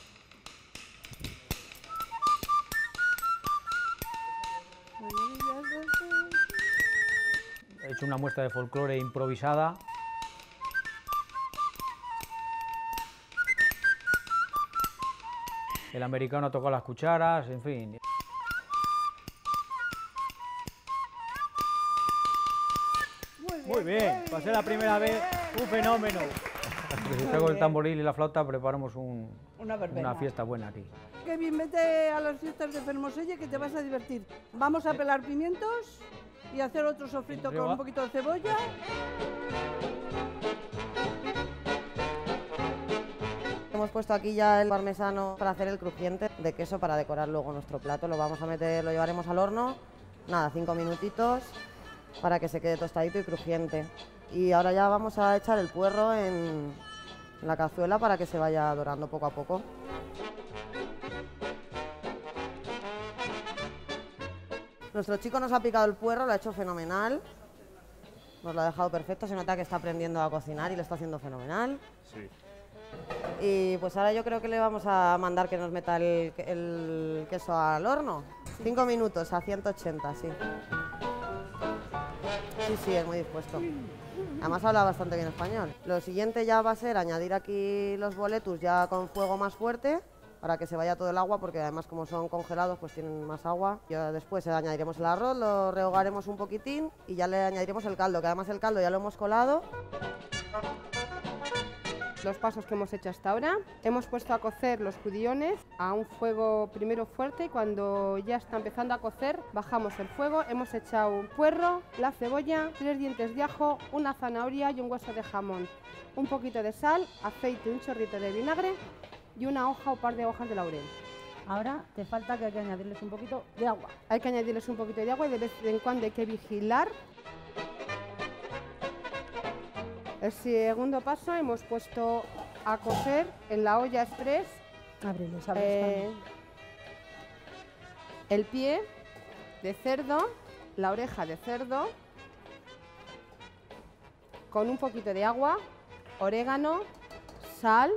He hecho una muestra de folclore improvisada. El americano ha tocado las cucharas, en fin. Muy bien, para ser la primera vez, un fenómeno. Si traigo el tamboril y la flauta, preparamos una fiesta buena aquí. Kevin, vete a las fiestas de Fermoselle que te vas a divertir. Vamos a pelar pimientos y hacer otro sofrito con un poquito de cebolla. Hemos puesto aquí ya el parmesano para hacer el crujiente de queso para decorar luego nuestro plato. Lo vamos a meter, lo llevaremos al horno, nada, 5 minutitos para que se quede tostadito y crujiente. Y ahora ya vamos a echar el puerro en la cazuela para que se vaya dorando poco a poco. Nuestro chico nos ha picado el puerro, lo ha hecho fenomenal. Nos lo ha dejado perfecto, se nota que está aprendiendo a cocinar y lo está haciendo fenomenal. Sí. Y pues ahora yo creo que le vamos a mandar que nos meta el queso al horno. 5 minutos a 180, sí. Sí, es muy dispuesto. Además habla bastante bien español. Lo siguiente ya va a ser añadir aquí los boletus ya con fuego más fuerte para que se vaya todo el agua, porque además como son congelados pues tienen más agua. Ya después añadiremos el arroz, lo rehogaremos un poquitín y ya le añadiremos el caldo, que además el caldo ya lo hemos colado. los pasos que hemos hecho hasta ahora. Hemos puesto a cocer los judiones a un fuego primero fuerte y cuando ya está empezando a cocer bajamos el fuego. Hemos echado un puerro, la cebolla, 3 dientes de ajo, una zanahoria y un hueso de jamón. Un poquito de sal, aceite, un chorrito de vinagre y una hoja o par de hojas de laurel. Ahora te falta que hay que añadirles un poquito de agua. Hay que añadirles un poquito de agua y de vez en cuando hay que vigilar. El segundo paso hemos puesto a cocer en la olla express el pie de cerdo, la oreja de cerdo, con un poquito de agua, orégano, sal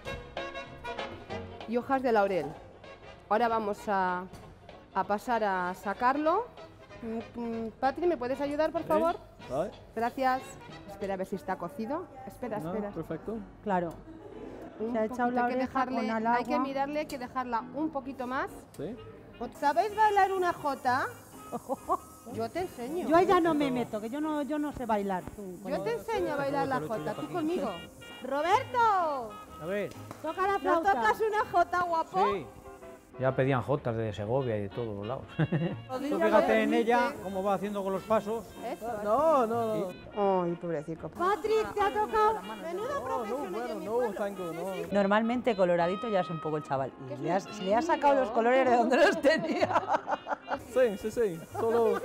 y hojas de laurel. Ahora vamos a pasar a sacarlo. Patri, ¿me puedes ayudar, por favor? Vale. Gracias. Espera a ver si está cocido. Espera, espera. Perfecto. Claro. Se ha echado la oreja con el agua. Hay que mirarle, hay que dejarla un poquito más. Sí. ¿Sabéis bailar una jota? Yo te enseño. Yo ya no me meto, que yo no sé bailar. Yo te enseño a bailar la jota, tú conmigo. ¡Roberto! A ver. Toca la ¿No flauta. tocas una jota, guapo? Sí. Ya pedían jotas de Segovia y de todos los lados. Rodilla Tú fíjate en permite. ella cómo va haciendo con los pasos. No. Ay, pobrecito. Patrick, ¿te ha tocado? Menudo profesional. Normalmente coloradito ya es un poco el chaval. Y le ha sacado los colores de donde los tenía. Sí. Solo...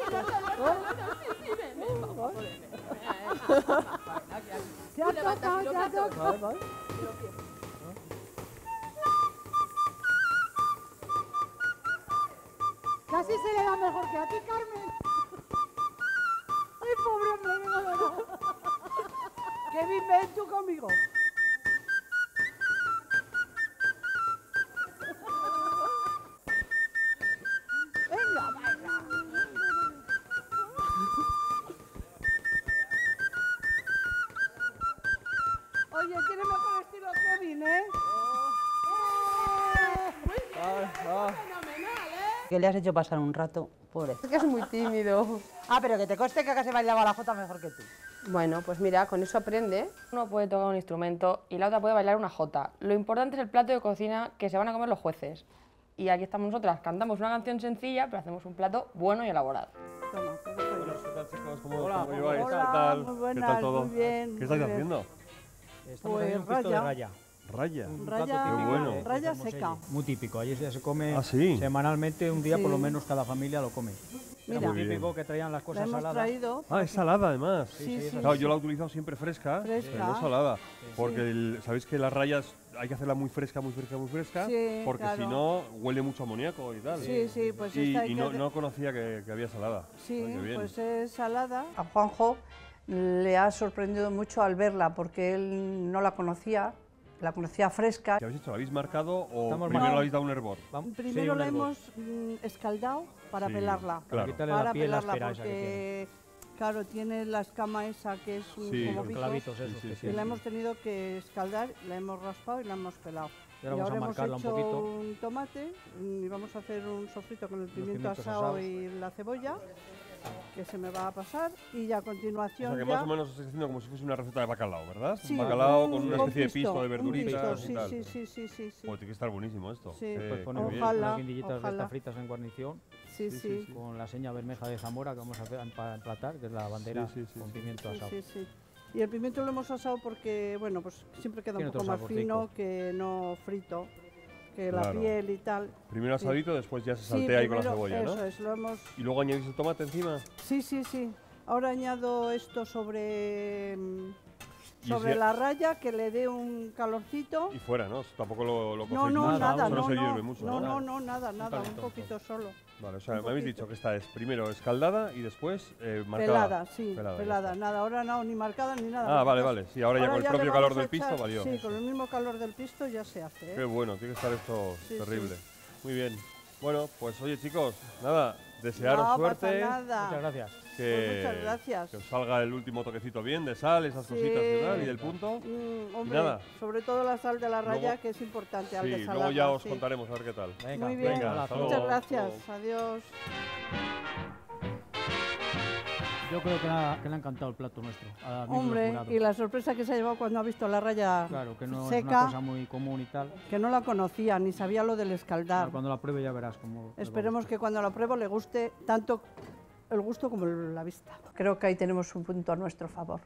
Te ha tocado. Vale. Casi se le da mejor que a ti, Carmen. Ay, pobre hombre. Kevin, ven tú conmigo. Venga. Oye, tiene mejor estilo Kevin, ¿eh? Que le has hecho pasar un rato, pobre. Es que es muy tímido. Pero que te conste que casi bailaba la jota mejor que tú. Bueno, pues mira, con eso aprende. Uno puede tocar un instrumento y la otra puede bailar una jota. Lo importante es el plato de cocina que se van a comer los jueces. Y aquí estamos nosotras, cantamos una canción sencilla, pero hacemos un plato bueno y elaborado. ¿Cómo Hola, lleváis? hola, ¿Qué tal? muy buenas, ¿Qué tal todo? muy bien, ¿Qué estáis muy bien. haciendo? Estamos Pues haciendo un pisto de raya. raya. Raya. Un Raya- plato típico bueno. que raya hacemos seca. allí. Muy típico. Allí se come ¿Ah, sí? semanalmente, un día por lo Sí. menos cada familia lo come. Mira. Era muy Muy bien. típico que traían las La cosas hemos saladas. traído. Ah, es salada además. Sí, sí, Claro, sí. yo la he utilizado siempre fresca, Fresca. pero no salada. Sí. Porque sabéis que las rayas hay que hacerla muy fresca, Sí, porque claro. si no huele mucho a amoníaco y tal. Sí, pues Y, esta hay y que no, hacer- no conocía que había salada. Sí, Ay, qué bien. pues es salada. A Juanjo le ha sorprendido mucho al verla porque él no la conocía fresca. ¿Qué habéis hecho? ¿La habéis marcado o Estamos primero marcando. le habéis dado un hervor? Primero un la hervor. hemos escaldado para Sí, pelarla. claro. Para quitarle Para la piel pelarla áspera esa que porque, claro, tiene la escama esa que es un Sí, como los picos, clavitos esos Sí, que sí, y tiene. la hemos tenido que escaldar, la hemos raspado y la hemos pelado. Y ahora vamos a hemos marcarla un hecho poquito. un tomate y vamos a hacer un sofrito con el pimiento pimientos asado asados. y la cebolla, que se me va a pasar, y ya a O continuación sea que ya... más o menos estáis haciendo como si fuese una receta de bacalao, ¿verdad? Sí, un bacalao con un una especie de pisto, pisto de un verduritas pisto, y tal. sí. Pues tiene que estar buenísimo esto. Sí. Pues qué ponemos bien. Ojalá. unas guindillitas de ojalá. estas fritas en guarnición. Sí. Con la seña bermeja de Zamora que vamos a hacer para emplatar, que es la bandera con pimiento asado. Sí. Y el pimiento lo hemos asado porque, bueno, pues siempre queda Tiene un poco otro más saborcico. fino que no frito, que la Claro. piel y tal. Primero Sí. asadito, después ya se Sí, saltea ahí con la primero, cebolla, ¿no? Eso es, lo hemos... Y luego añadís el tomate encima. Sí. Ahora añado esto sobre Y sobre si- la raya, que le dé un calorcito. Y fuera, ¿no? Tampoco lo No, cocéis no, mucho, nada, solo no, se no, hierve mucho, no, nada, un calentón, poquito solo. Vale, o sea, Un me habéis poquito. dicho que esta es primero escaldada y después marcada. Pelada, sí, Pelada, ya pelada, está. nada, ahora no, ni marcada ni nada. Ah, vale, Nosotros- vale, sí, ahora ya con el propio le calor vamos a del pisto echar- valió. Sí, con el mismo calor del pisto ya se hace. ¿eh? Qué bueno, tiene que estar esto Sí, terrible. sí. Muy bien. Bueno, pues oye chicos, nada, desearos No suerte. pasa nada. Muchas gracias. Que, Pues muchas gracias. que os salga el último toquecito bien de sal, esas Sí. cositas y tal, y del punto. Hombre, y nada. sobre todo la sal de la raya, Luego- que es importante al Sí, desalarla. luego ya os sí. contaremos a ver qué tal. Muy bien, Venga, hasta muchas luego. gracias. Adiós. Yo creo que le ha encantado el plato nuestro. Hombre, y la sorpresa que se ha llevado cuando ha visto la raya claro, que no seca, es una cosa muy común y tal. Que no la conocía, ni sabía lo del escaldar. Pero cuando la pruebe ya verás cómo... Esperemos que cuando la pruebo le guste tanto el gusto como la vista. Creo que ahí tenemos un punto a nuestro favor.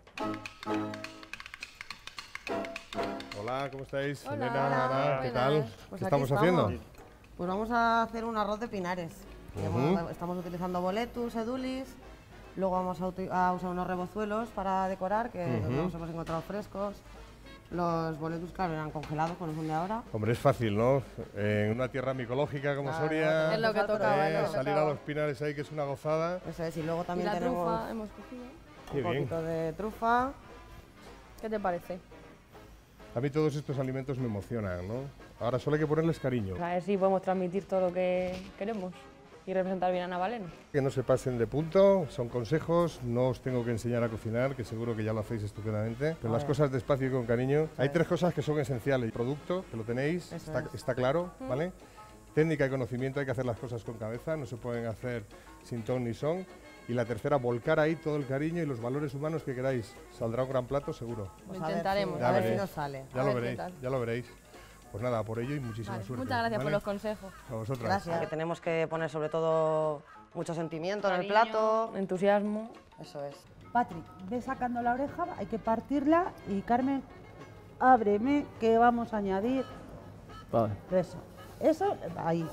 Hola, ¿cómo estáis? Hola. Elena, Hola. Ana, ¿qué tal? Pues ¿Qué aquí estamos haciendo? Pues vamos a hacer un arroz de pinares. Estamos utilizando boletus, edulis, luego vamos a usar unos rebozuelos para decorar, que los hemos encontrado frescos. Los boletus, claro, eran congelados, con son de ahora. Hombre, es fácil, ¿no? En una tierra micológica como Soria, es lo que tocaba, salir a los pinares ahí, que es una gozada. Eso es, y luego también la tenemos trufa hemos cogido. Qué un bien. poquito de trufa. ¿Qué te parece? A mí todos estos alimentos me emocionan, ¿no? Ahora solo hay que ponerles cariño. A ver si podemos transmitir todo lo que queremos y representar bien a Navaleno. Que no se pasen de punto, son consejos, no os tengo que enseñar a cocinar, que seguro que ya lo hacéis estupendamente, pero las cosas despacio y con cariño. Hay tres cosas que son esenciales. Producto, que lo tenéis, está claro, ¿vale? Técnica y conocimiento, hay que hacer las cosas con cabeza, no se pueden hacer sin ton ni son. Y la tercera, volcar ahí todo el cariño y los valores humanos que queráis. Saldrá un gran plato, seguro. Pues Lo intentaremos, a ver si nos sale. Ya lo veréis, ya lo veréis. Pues nada, por ello y muchísima suerte. Muchas gracias por ¿vale? los consejos. A vosotras. Gracias. Que tenemos que poner sobre todo mucho sentimiento en el plato. Entusiasmo. Eso es. Patrick, ve sacando la oreja, hay que partirla y Carmen, ábreme que vamos a añadir Vale. eso, ahí.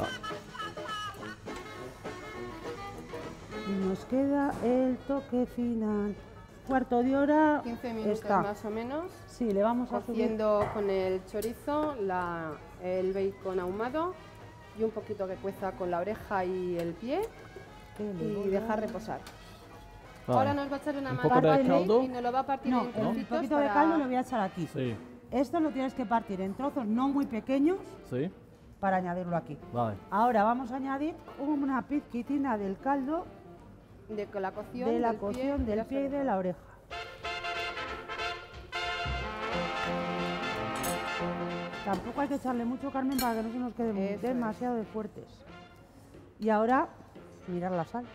Y nos queda el toque final. Cuarto de hora 15 minutos está. más o menos. Sí, le vamos a subir. Cociendo con el chorizo, el bacon ahumado y un poquito que cueza con la oreja y el pie y dejar reposar. Vale. Ahora nos va a echar una ¿Un mano poco de Patrick caldo? y nos lo va a partir No, en el trocitos poquito de para- caldo lo voy a echar aquí. Sí, Esto lo tienes que partir en trozos no muy pequeños sí. para añadirlo aquí. Vale. Ahora vamos a añadir una pizquitina del caldo de la cocción, de la del pie cocción del las pie y de la oreja. Tampoco hay que echarle mucho, Carmen, para que no se nos queden Eso demasiado de fuertes. Y ahora, mirar la sal.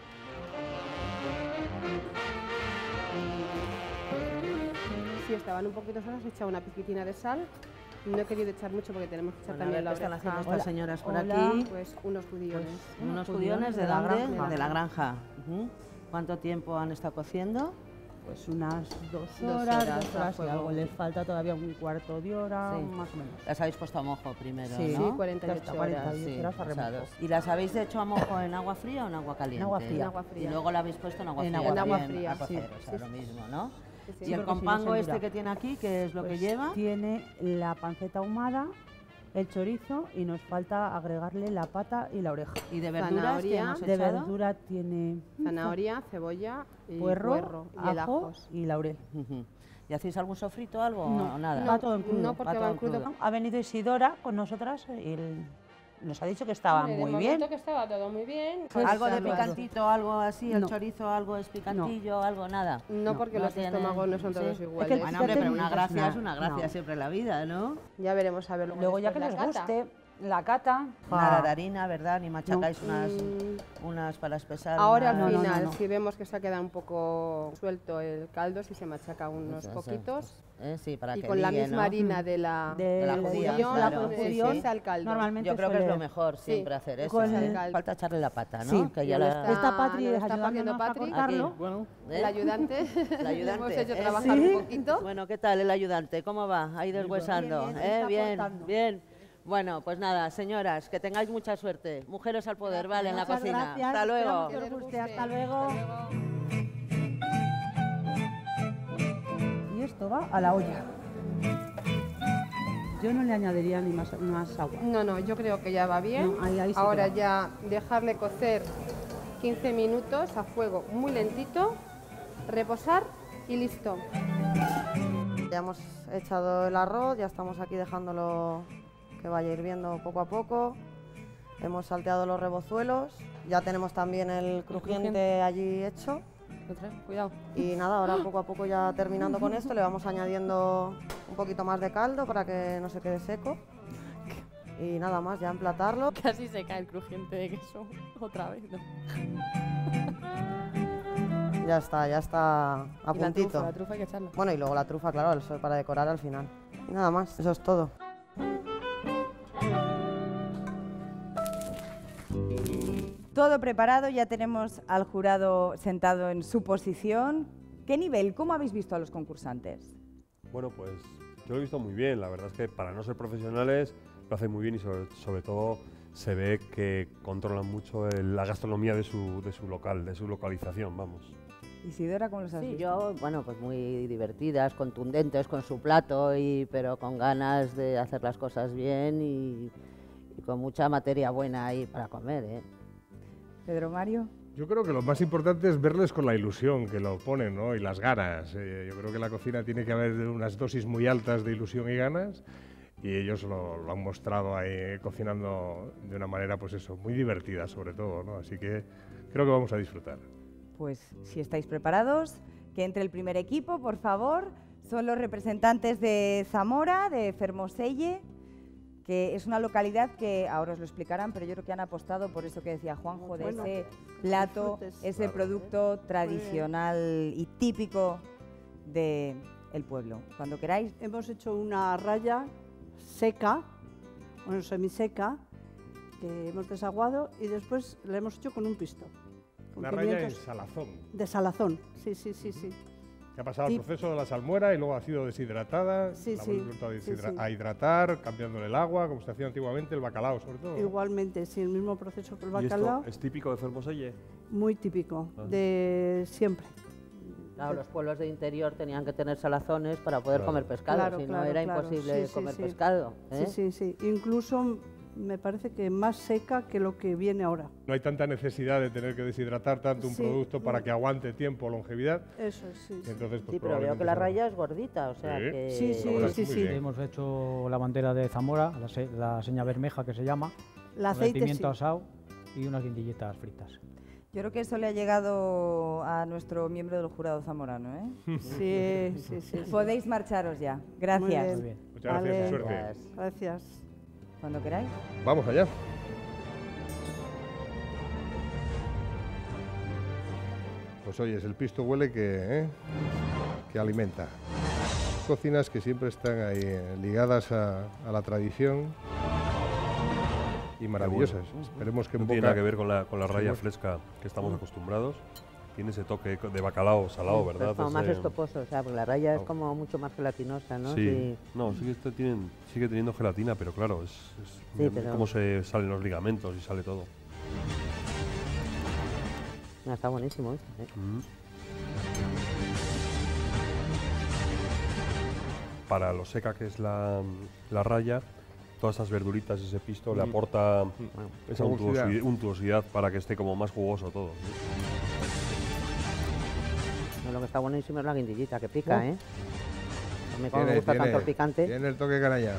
Si estaban un poquito solas, he echado una pizquitina de sal. No he querido echar mucho porque tenemos que echar Bueno, a también ver, la ¿qué están oreja. haciendo estas señoras por Hola. aquí? Pues unos judiones. Unos judiones de dónde? De la granja. ¿Cuánto tiempo han estado cociendo? Pues unas 2 2 horas, horas 2 a horas y fuego. algo. Les falta todavía un cuarto de hora, Sí. más o menos. Las habéis puesto a mojo primero, Sí, ¿no? sí, 48 horas. Sí, horas a pasados. remojo. ¿Y las habéis hecho a mojo en agua fría o en agua caliente? En agua fría. En agua fría. Y luego la habéis puesto en agua En fría. agua también, fría, a cocer, sí. o sea, Sí, lo sí. mismo, ¿no? Sí, sí. ¿Y el porque si no se compango endura. este que tiene aquí, qué es lo que Pues lleva? Tiene la panceta ahumada, el chorizo y nos falta agregarle la pata y la oreja. ¿Y de verduras que Zanahoria. hemos De echado? verdura tiene Zanahoria, cebolla y puerro, y el ajo ajos. y laurel. Ujú. ¿Y hacéis algún sofrito o algo o nada? Va todo en crudo. No, porque va en crudo. Ha venido Isidora con nosotras y nos ha dicho que estaba Hombre, de muy momento bien. que estaba todo muy bien. ¿Algo de Claro. picantito, algo así, el No. chorizo, algo es picantillo, algo, nada? No, porque los tiene- estómagos no son todos Sí. iguales. Es que Bueno, hombre, pero una fíjate, gracia es no, una gracia no. siempre en la vida, ¿no? Ya veremos a ver Luego ya que después les la cata. guste la cata. Nada de harina, ¿verdad? Ni machacáis No. unas para espesar. Ahora al unas- final, si vemos que se ha quedado un poco suelto el caldo, si se machaca unos Eso, poquitos. Sí, para Y que con la ligue, misma ¿no? harina de la judía, judía, claro. pues, Sí, se sí. echa al caldo. Normalmente Yo creo que es suele- lo mejor Sí. siempre hacer eso. Con ¿eh? el- Falta echarle la pata, ¿no? Sí. Que Y ya ahora la... está- Esta Patri nos es está partiendo ayudándonos a Patri. cortarlo. Aquí, bueno, El ayudante. El ayudante. Le hemos hecho ¿eh? trabajar Sí. un poquito. Bueno, ¿qué tal el ayudante? ¿Cómo va? Ahí deshuesando. Bien, ¿eh? está Bien, cortando. bien. Bueno, pues nada, señoras, que tengáis mucha suerte. Mujeres al poder, vale, en la Muchas cocina. gracias. Hasta luego. Esperamos que os guste. Hasta luego. Y esto va a la olla. Yo no le añadiría ni más agua. No, no, yo creo que ya va bien. No, ahí sí Ahora que va. ya dejarle cocer 15 minutos a fuego muy lentito, reposar y listo. Ya hemos echado el arroz, ya estamos aquí dejándolo que vaya hirviendo poco a poco. Hemos salteado los rebozuelos, ya tenemos también el crujiente allí hecho. Cuidado. Y nada, ahora poco a poco ya terminando con esto, le vamos añadiendo un poquito más de caldo para que no se quede seco. Y nada más, ya emplatarlo. Casi se cae el crujiente de queso otra vez, ¿no? Ya está a Y la puntito. trufa hay que echarla. Bueno, y luego la trufa, claro, eso para decorar al final. Y nada más, eso es todo. Todo preparado, ya tenemos al jurado sentado en su posición. ¿Qué nivel? ¿Cómo habéis visto a los concursantes? Bueno, pues yo lo he visto muy bien. La verdad es que para no ser profesionales lo hacen muy bien y sobre todo se ve que controlan mucho la gastronomía de su local, de su localización, vamos. Isidora, ¿cómo los has Sí, visto? yo, bueno, pues muy divertidas, contundentes con su plato, pero con ganas de hacer las cosas bien y con mucha materia buena ahí para comer, ¿eh? Pedro Mario. Yo creo que lo más importante es verles con la ilusión que lo ponen, ¿no? Y las ganas. Yo creo que en la cocina tiene que haber unas dosis muy altas de ilusión y ganas, y ellos lo han mostrado ahí cocinando de una manera, pues eso, muy divertida sobre todo, ¿no? Así que creo que vamos a disfrutar. Pues si estáis preparados, que entre el primer equipo, por favor. Son los representantes de Zamora, de Fermoselle, que es una localidad que ahora os lo explicarán, pero yo creo que han apostado por eso que decía Juanjo, de Bueno, ese plato, ese producto tradicional y típico del pueblo. Cuando queráis. Hemos hecho una raya seca, bueno, semiseca, que hemos desaguado y después la hemos hecho con un pisto. Con Una raya en pimientos salazón. de salazón, sí. Que ha pasado el proceso de la salmuera y luego ha sido deshidratada, Sí, la sí, hemos vuelto sí, sí. a hidratar, cambiándole el agua, como se hacía antiguamente, el bacalao sobre todo. Igualmente, sí, el mismo proceso que el ¿Y bacalao, esto es típico de Fermoselle? muy típico, Ah. de siempre. Claro, los pueblos de interior tenían que tener salazones para poder comer pescado, Claro, si no claro, era claro. imposible Sí, comer sí. pescado. ¿eh? Sí. Incluso me parece que más seca que lo que viene ahora. No hay tanta necesidad de tener que deshidratar tanto un Sí. producto para que aguante tiempo, longevidad. Eso es, sí. Y entonces, pues, Sí, pero veo que la raya es gordita, o sea Sí. que... Sí. Hemos hecho la bandera de Zamora, la seña bermeja que se llama, El con aceite, pimiento sí. asado y unas guindilletas fritas. Yo creo que eso le ha llegado a nuestro miembro del jurado zamorano, ¿eh? Sí. Podéis marcharos ya. Gracias. Muy bien. Muchas gracias y suerte. Gracias. Cuando queráis. Vamos allá. Pues oyes, el pisto huele que alimenta. Cocinas que siempre están ahí ligadas a la tradición y maravillosas. Esperemos que no en tiene boca- nada que ver con la raya Sí, fresca que estamos acostumbrados. Tiene ese toque de bacalao salado, ¿verdad? Es como más Ese- estoposo, o sea, porque la raya es como mucho más gelatinosa, ¿no? Sí, no, sigue teniendo gelatina, pero claro, es Sí, pero- cómo se salen los ligamentos y sale todo. No, está buenísimo esto, ¿eh? Para lo seca que es la raya, todas esas verduritas, ese pisto, le aporta esa Jugosidad. untuosidad para que esté como más jugoso todo. No, lo que está buenísimo es la guindillita, que pica, ¿eh? A mí como me Tiene- gusta tanto el tiene- picante. Tiene el toque canalla.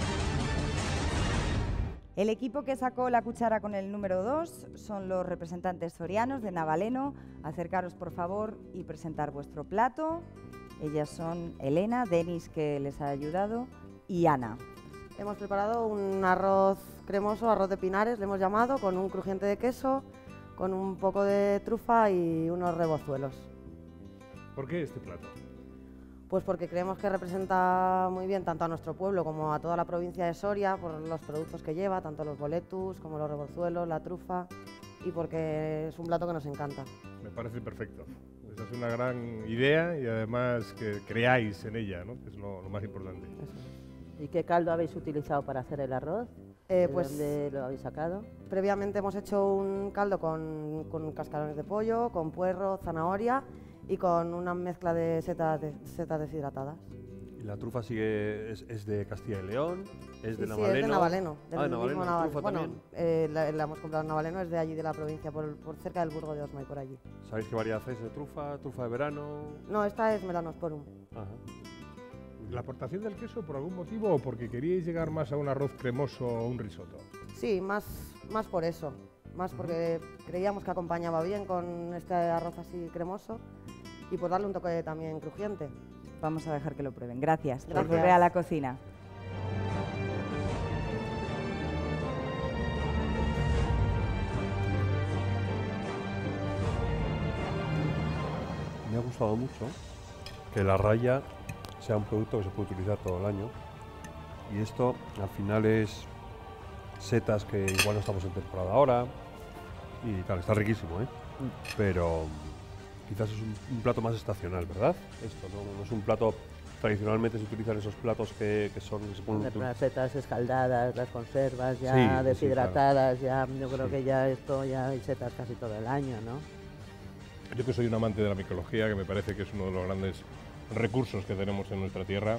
El equipo que sacó la cuchara con el número 2 son los representantes sorianos de Navaleno. Acercaros, por favor, y presentar vuestro plato. Ellas son Elena, Denis, que les ha ayudado, y Ana. Hemos preparado un arroz cremoso, arroz de pinares, le hemos llamado, con un crujiente de queso, con un poco de trufa y unos rebozuelos. ¿Por qué este plato? Pues porque creemos que representa muy bien tanto a nuestro pueblo como a toda la provincia de Soria por los productos que lleva, tanto los boletus como los rebozuelos, la trufa, y porque es un plato que nos encanta. Me parece perfecto. Esa es una gran idea y además que creáis en ella, ¿no? Que es lo más importante. ¿Y qué caldo habéis utilizado para hacer el arroz? Pues, ¿Dónde lo habéis sacado? Previamente hemos hecho un caldo con cascarones de pollo, con puerro, zanahoria y con una mezcla de setas deshidratadas. ¿Y la trufa es de Castilla y León? ¿Es de Sí, Navaleno? es de Navaleno. De del Navaleno. mismo ¿La Naval- trufa Bueno, también? la hemos comprado en Navaleno, es de allí de la provincia, por cerca del Burgo de Osma y por allí. ¿Sabéis qué variedad es de trufa? ¿Trufa de verano? No, esta es Melanosporum. Ajá. ¿La aportación del queso por algún motivo o porque queríais llegar más a un arroz cremoso o un risotto? Sí, más por eso. Más porque creíamos que acompañaba bien con este arroz así cremoso y por darle un toque también crujiente. Vamos a dejar que lo prueben. Gracias. Por Gracias. volver a la cocina. gustado mucho que la raya sea un producto que se puede utilizar todo el año. Y esto al final es setas que igual no estamos en temporada ahora y tal, está riquísimo, ¿eh? Pero quizás es un plato más estacional, ¿verdad? Esto no es un plato, tradicionalmente se utilizan esos platos que son... Las setas escaldadas, las conservas ya Sí, deshidratadas, sí, claro. ya yo creo que ya esto ya hay setas casi todo el año, ¿no? Yo que soy un amante de la micología, que me parece que es uno de los grandes recursos que tenemos en nuestra tierra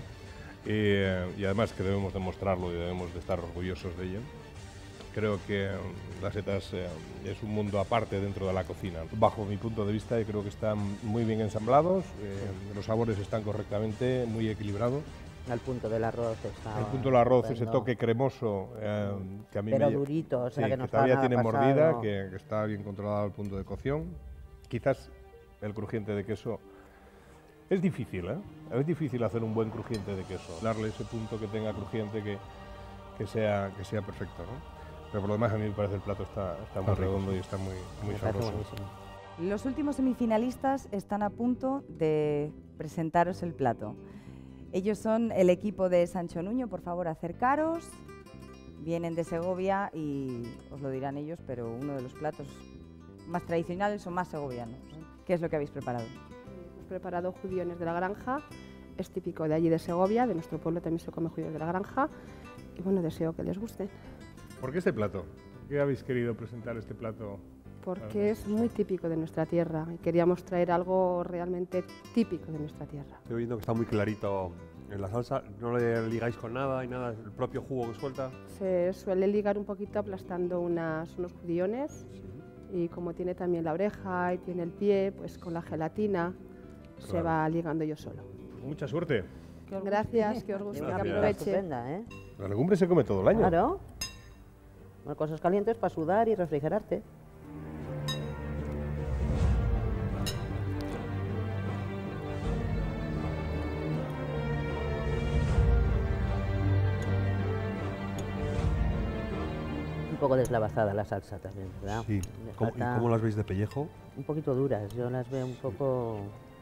y además que debemos demostrarlo y debemos de estar orgullosos de ello. Creo que las setas es un mundo aparte dentro de la cocina. Bajo mi punto de vista, yo creo que están muy bien ensamblados, los sabores están correctamente, muy equilibrados. Al punto del arroz está... El punto del arroz, ese toque cremoso que a mí pero durito, o sea, sí, que no todavía está tiene nada mordida, pasado. que está bien controlado el punto de cocción. Quizás el crujiente de queso es difícil, ¿eh? Es difícil hacer un buen crujiente de queso, darle ese punto que tenga crujiente que sea perfecto, ¿no? Pero por lo demás a mí me parece el plato está muy redondo y está muy sabroso. Los últimos semifinalistas están a punto de presentaros el plato. Ellos son el equipo de Sancho Nuño, por favor acercaros. Vienen de Segovia y os lo dirán ellos, pero uno de los platos más tradicionales o más segovianos. ¿Qué es lo que habéis preparado? Hemos preparado judiones de la granja, es típico de allí de Segovia, de nuestro pueblo también se come judíos de la granja y bueno, deseo que les guste. ¿Por qué este plato? ¿Por qué habéis querido presentar este plato? Porque es muy típico de nuestra tierra y queríamos traer algo realmente típico de nuestra tierra. Estoy viendo que está muy clarito en la salsa, no le ligáis con nada y nada, el propio jugo que suelta. Se suele ligar un poquito aplastando unos judiones y como tiene también la oreja y tiene el pie, pues con la gelatina se va ligando yo solo. Mucha suerte. Gracias, que os guste, que aproveche. Estupenda, ¿eh? La legumbre se come todo el año. Claro. Bueno, cosas calientes para sudar y refrigerarte. Un poco deslavazada la salsa también, ¿verdad? Sí. ¿Y cómo las veis de pellejo? Un poquito duras, yo las veo un poco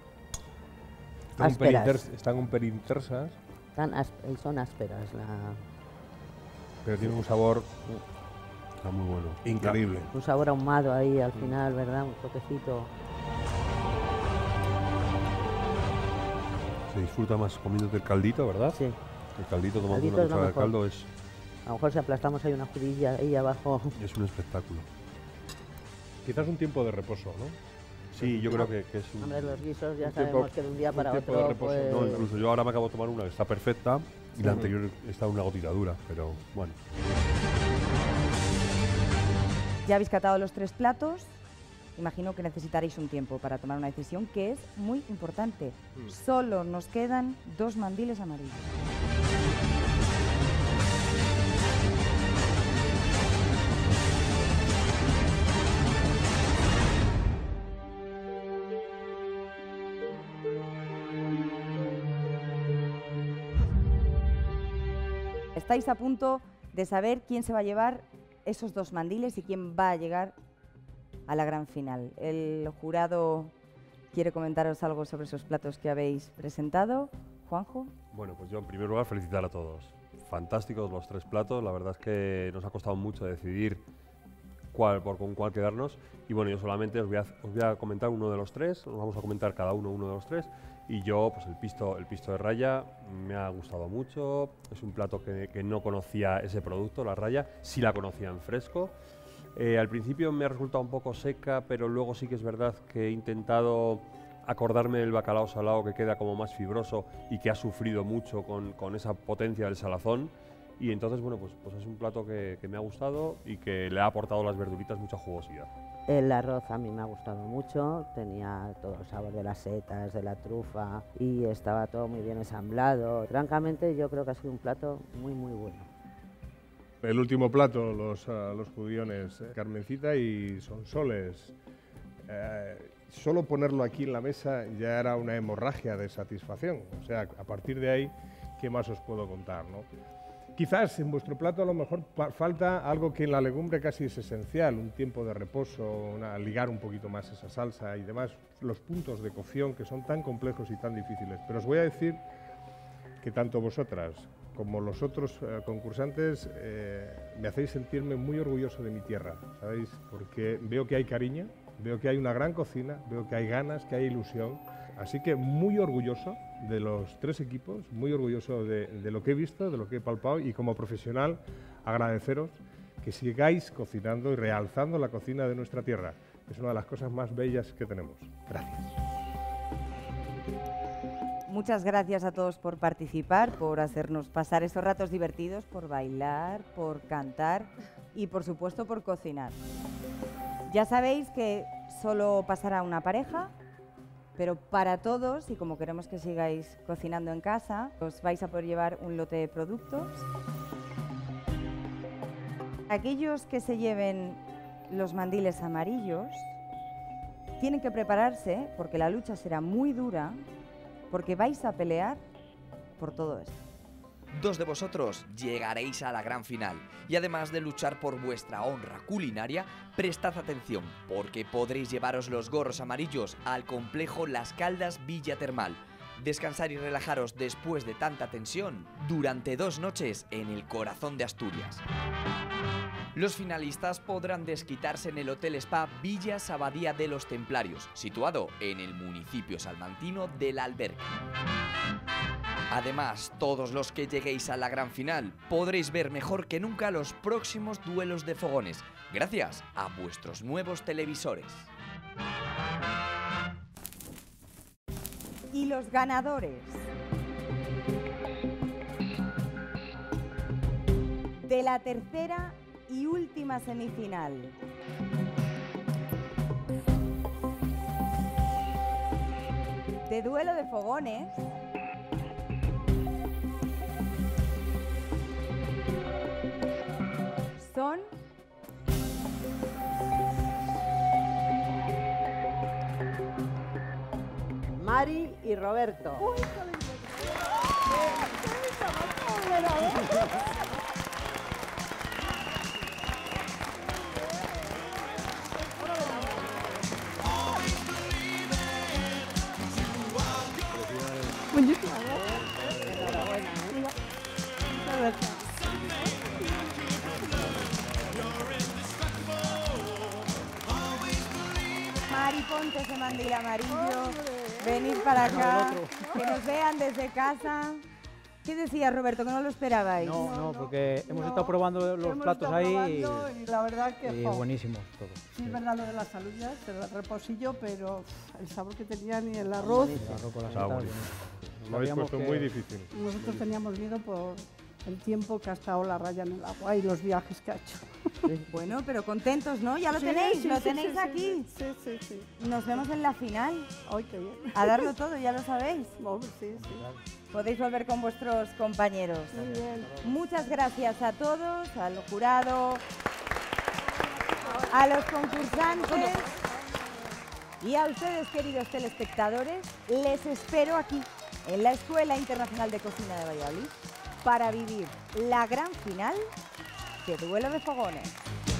Están un pelín tersas. Son ásperas. Pero tienen un sabor... Está muy bueno. Increíble. Un sabor ahumado ahí al final, ¿verdad? Un toquecito. Se disfruta más comiéndote el caldito, ¿verdad? Sí. El caldito, tomando una cucharada de caldo es... A lo mejor si aplastamos ahí una judilla ahí abajo... Es un espectáculo. Quizás un tiempo de reposo, ¿no? Sí, yo creo que es un... Hombre, los guisos ya sabemos que de un día para otro... Pues... No, incluso yo ahora me acabo de tomar una que está perfecta y la anterior está una gotita dura, pero bueno. Ya habéis catado los 3 platos. Imagino que necesitaréis un tiempo para tomar una decisión que es muy importante. Solo nos quedan 2 mandiles amarillos. Estáis a punto de saber quién se va a llevar esos 2 mandiles y quién va a llegar a la gran final. El jurado quiere comentaros algo sobre esos platos que habéis presentado. Juanjo. Bueno, pues yo en primer lugar felicitar a todos. Fantásticos los 3 platos, la verdad es que nos ha costado mucho decidir con cuál quedarnos. Y bueno, yo solamente os voy a comentar uno de los 3, nos vamos a comentar cada uno de los 3. Y yo, pues el pisto de raya me ha gustado mucho, es un plato que no conocía ese producto, la raya, sí la conocía en fresco. Al principio me ha resultado un poco seca, pero luego sí que es verdad que he intentado acordarme del bacalao salado que queda como más fibroso y que ha sufrido mucho con esa potencia del salazón. Y entonces, bueno, pues es un plato que me ha gustado y que le ha aportado a las verduritas mucha jugosidad. El arroz a mí me ha gustado mucho, tenía todo el sabor de las setas, de la trufa y estaba todo muy bien ensamblado. Francamente yo creo que ha sido un plato muy muy bueno. El último plato, los judiones, Carmencita y Sonsoles. Solo ponerlo aquí en la mesa ya era una hemorragia de satisfacción. O sea, a partir de ahí, ¿qué más os puedo contar, no? Quizás en vuestro plato a lo mejor falta algo que en la legumbre casi es esencial, un tiempo de reposo, ligar un poquito más esa salsa y demás, los puntos de cocción que son tan complejos y tan difíciles. Pero os voy a decir que tanto vosotras como los otros concursantes me hacéis sentirme muy orgulloso de mi tierra, ¿sabéis? Porque veo que hay cariño, veo que hay una gran cocina, veo que hay ganas, que hay ilusión. Así que muy orgulloso de los 3 equipos, muy orgulloso de lo que he visto, de lo que he palpado, y como profesional agradeceros que sigáis cocinando y realzando la cocina de nuestra tierra. Es una de las cosas más bellas que tenemos. Gracias. Muchas gracias a todos por participar, por hacernos pasar estos ratos divertidos, por bailar, por cantar y por supuesto por cocinar. Ya sabéis que solo pasará una pareja, pero para todos, y como queremos que sigáis cocinando en casa, os vais a poder llevar un lote de productos. Aquellos que se lleven los mandiles amarillos tienen que prepararse porque la lucha será muy dura, porque vais a pelear por todo esto. 2 de vosotros llegaréis a la gran final y además de luchar por vuestra honra culinaria, prestad atención porque podréis llevaros los gorros amarillos al complejo Las Caldas Villa Termal, descansar y relajaros después de tanta tensión durante 2 noches en el corazón de Asturias. Los finalistas podrán desquitarse en el Hotel Spa Villa Sabadía de los Templarios, situado en el municipio salmantino de La Alberca. Además, todos los que lleguéis a la gran final podréis ver mejor que nunca los próximos duelos de fogones, gracias a vuestros nuevos televisores. Y los ganadores de la tercera y última semifinal de duelo de fogones son Mari y Roberto. Mari, ponte ese mandil amarillo, venid para acá, que nos vean desde casa. ¿Qué decías, Roberto, que no lo esperabais? No, porque hemos estado probando los platos ahí y la verdad que y buenísimos todos. Sí, es verdad lo de las alubias, el reposillo, pero el sabor que tenían y el arroz. El arroz con las Lo habéis puesto muy difícil. Nosotros teníamos miedo por el tiempo que ha estado la raya en el agua y los viajes que ha hecho. Bueno, pero contentos, ¿no? Ya lo tenéis, lo tenéis aquí. Sí. Nos vemos en la final. ¡Ay, qué bien! A darlo todo, ya lo sabéis. Sí. Podéis volver con vuestros compañeros. Muy bien. Muchas gracias a todos, al jurado, a los concursantes y a ustedes, queridos telespectadores. Les espero aquí, en la Escuela Internacional de Cocina de Valladolid, para vivir la gran final de Duelo de Fogones.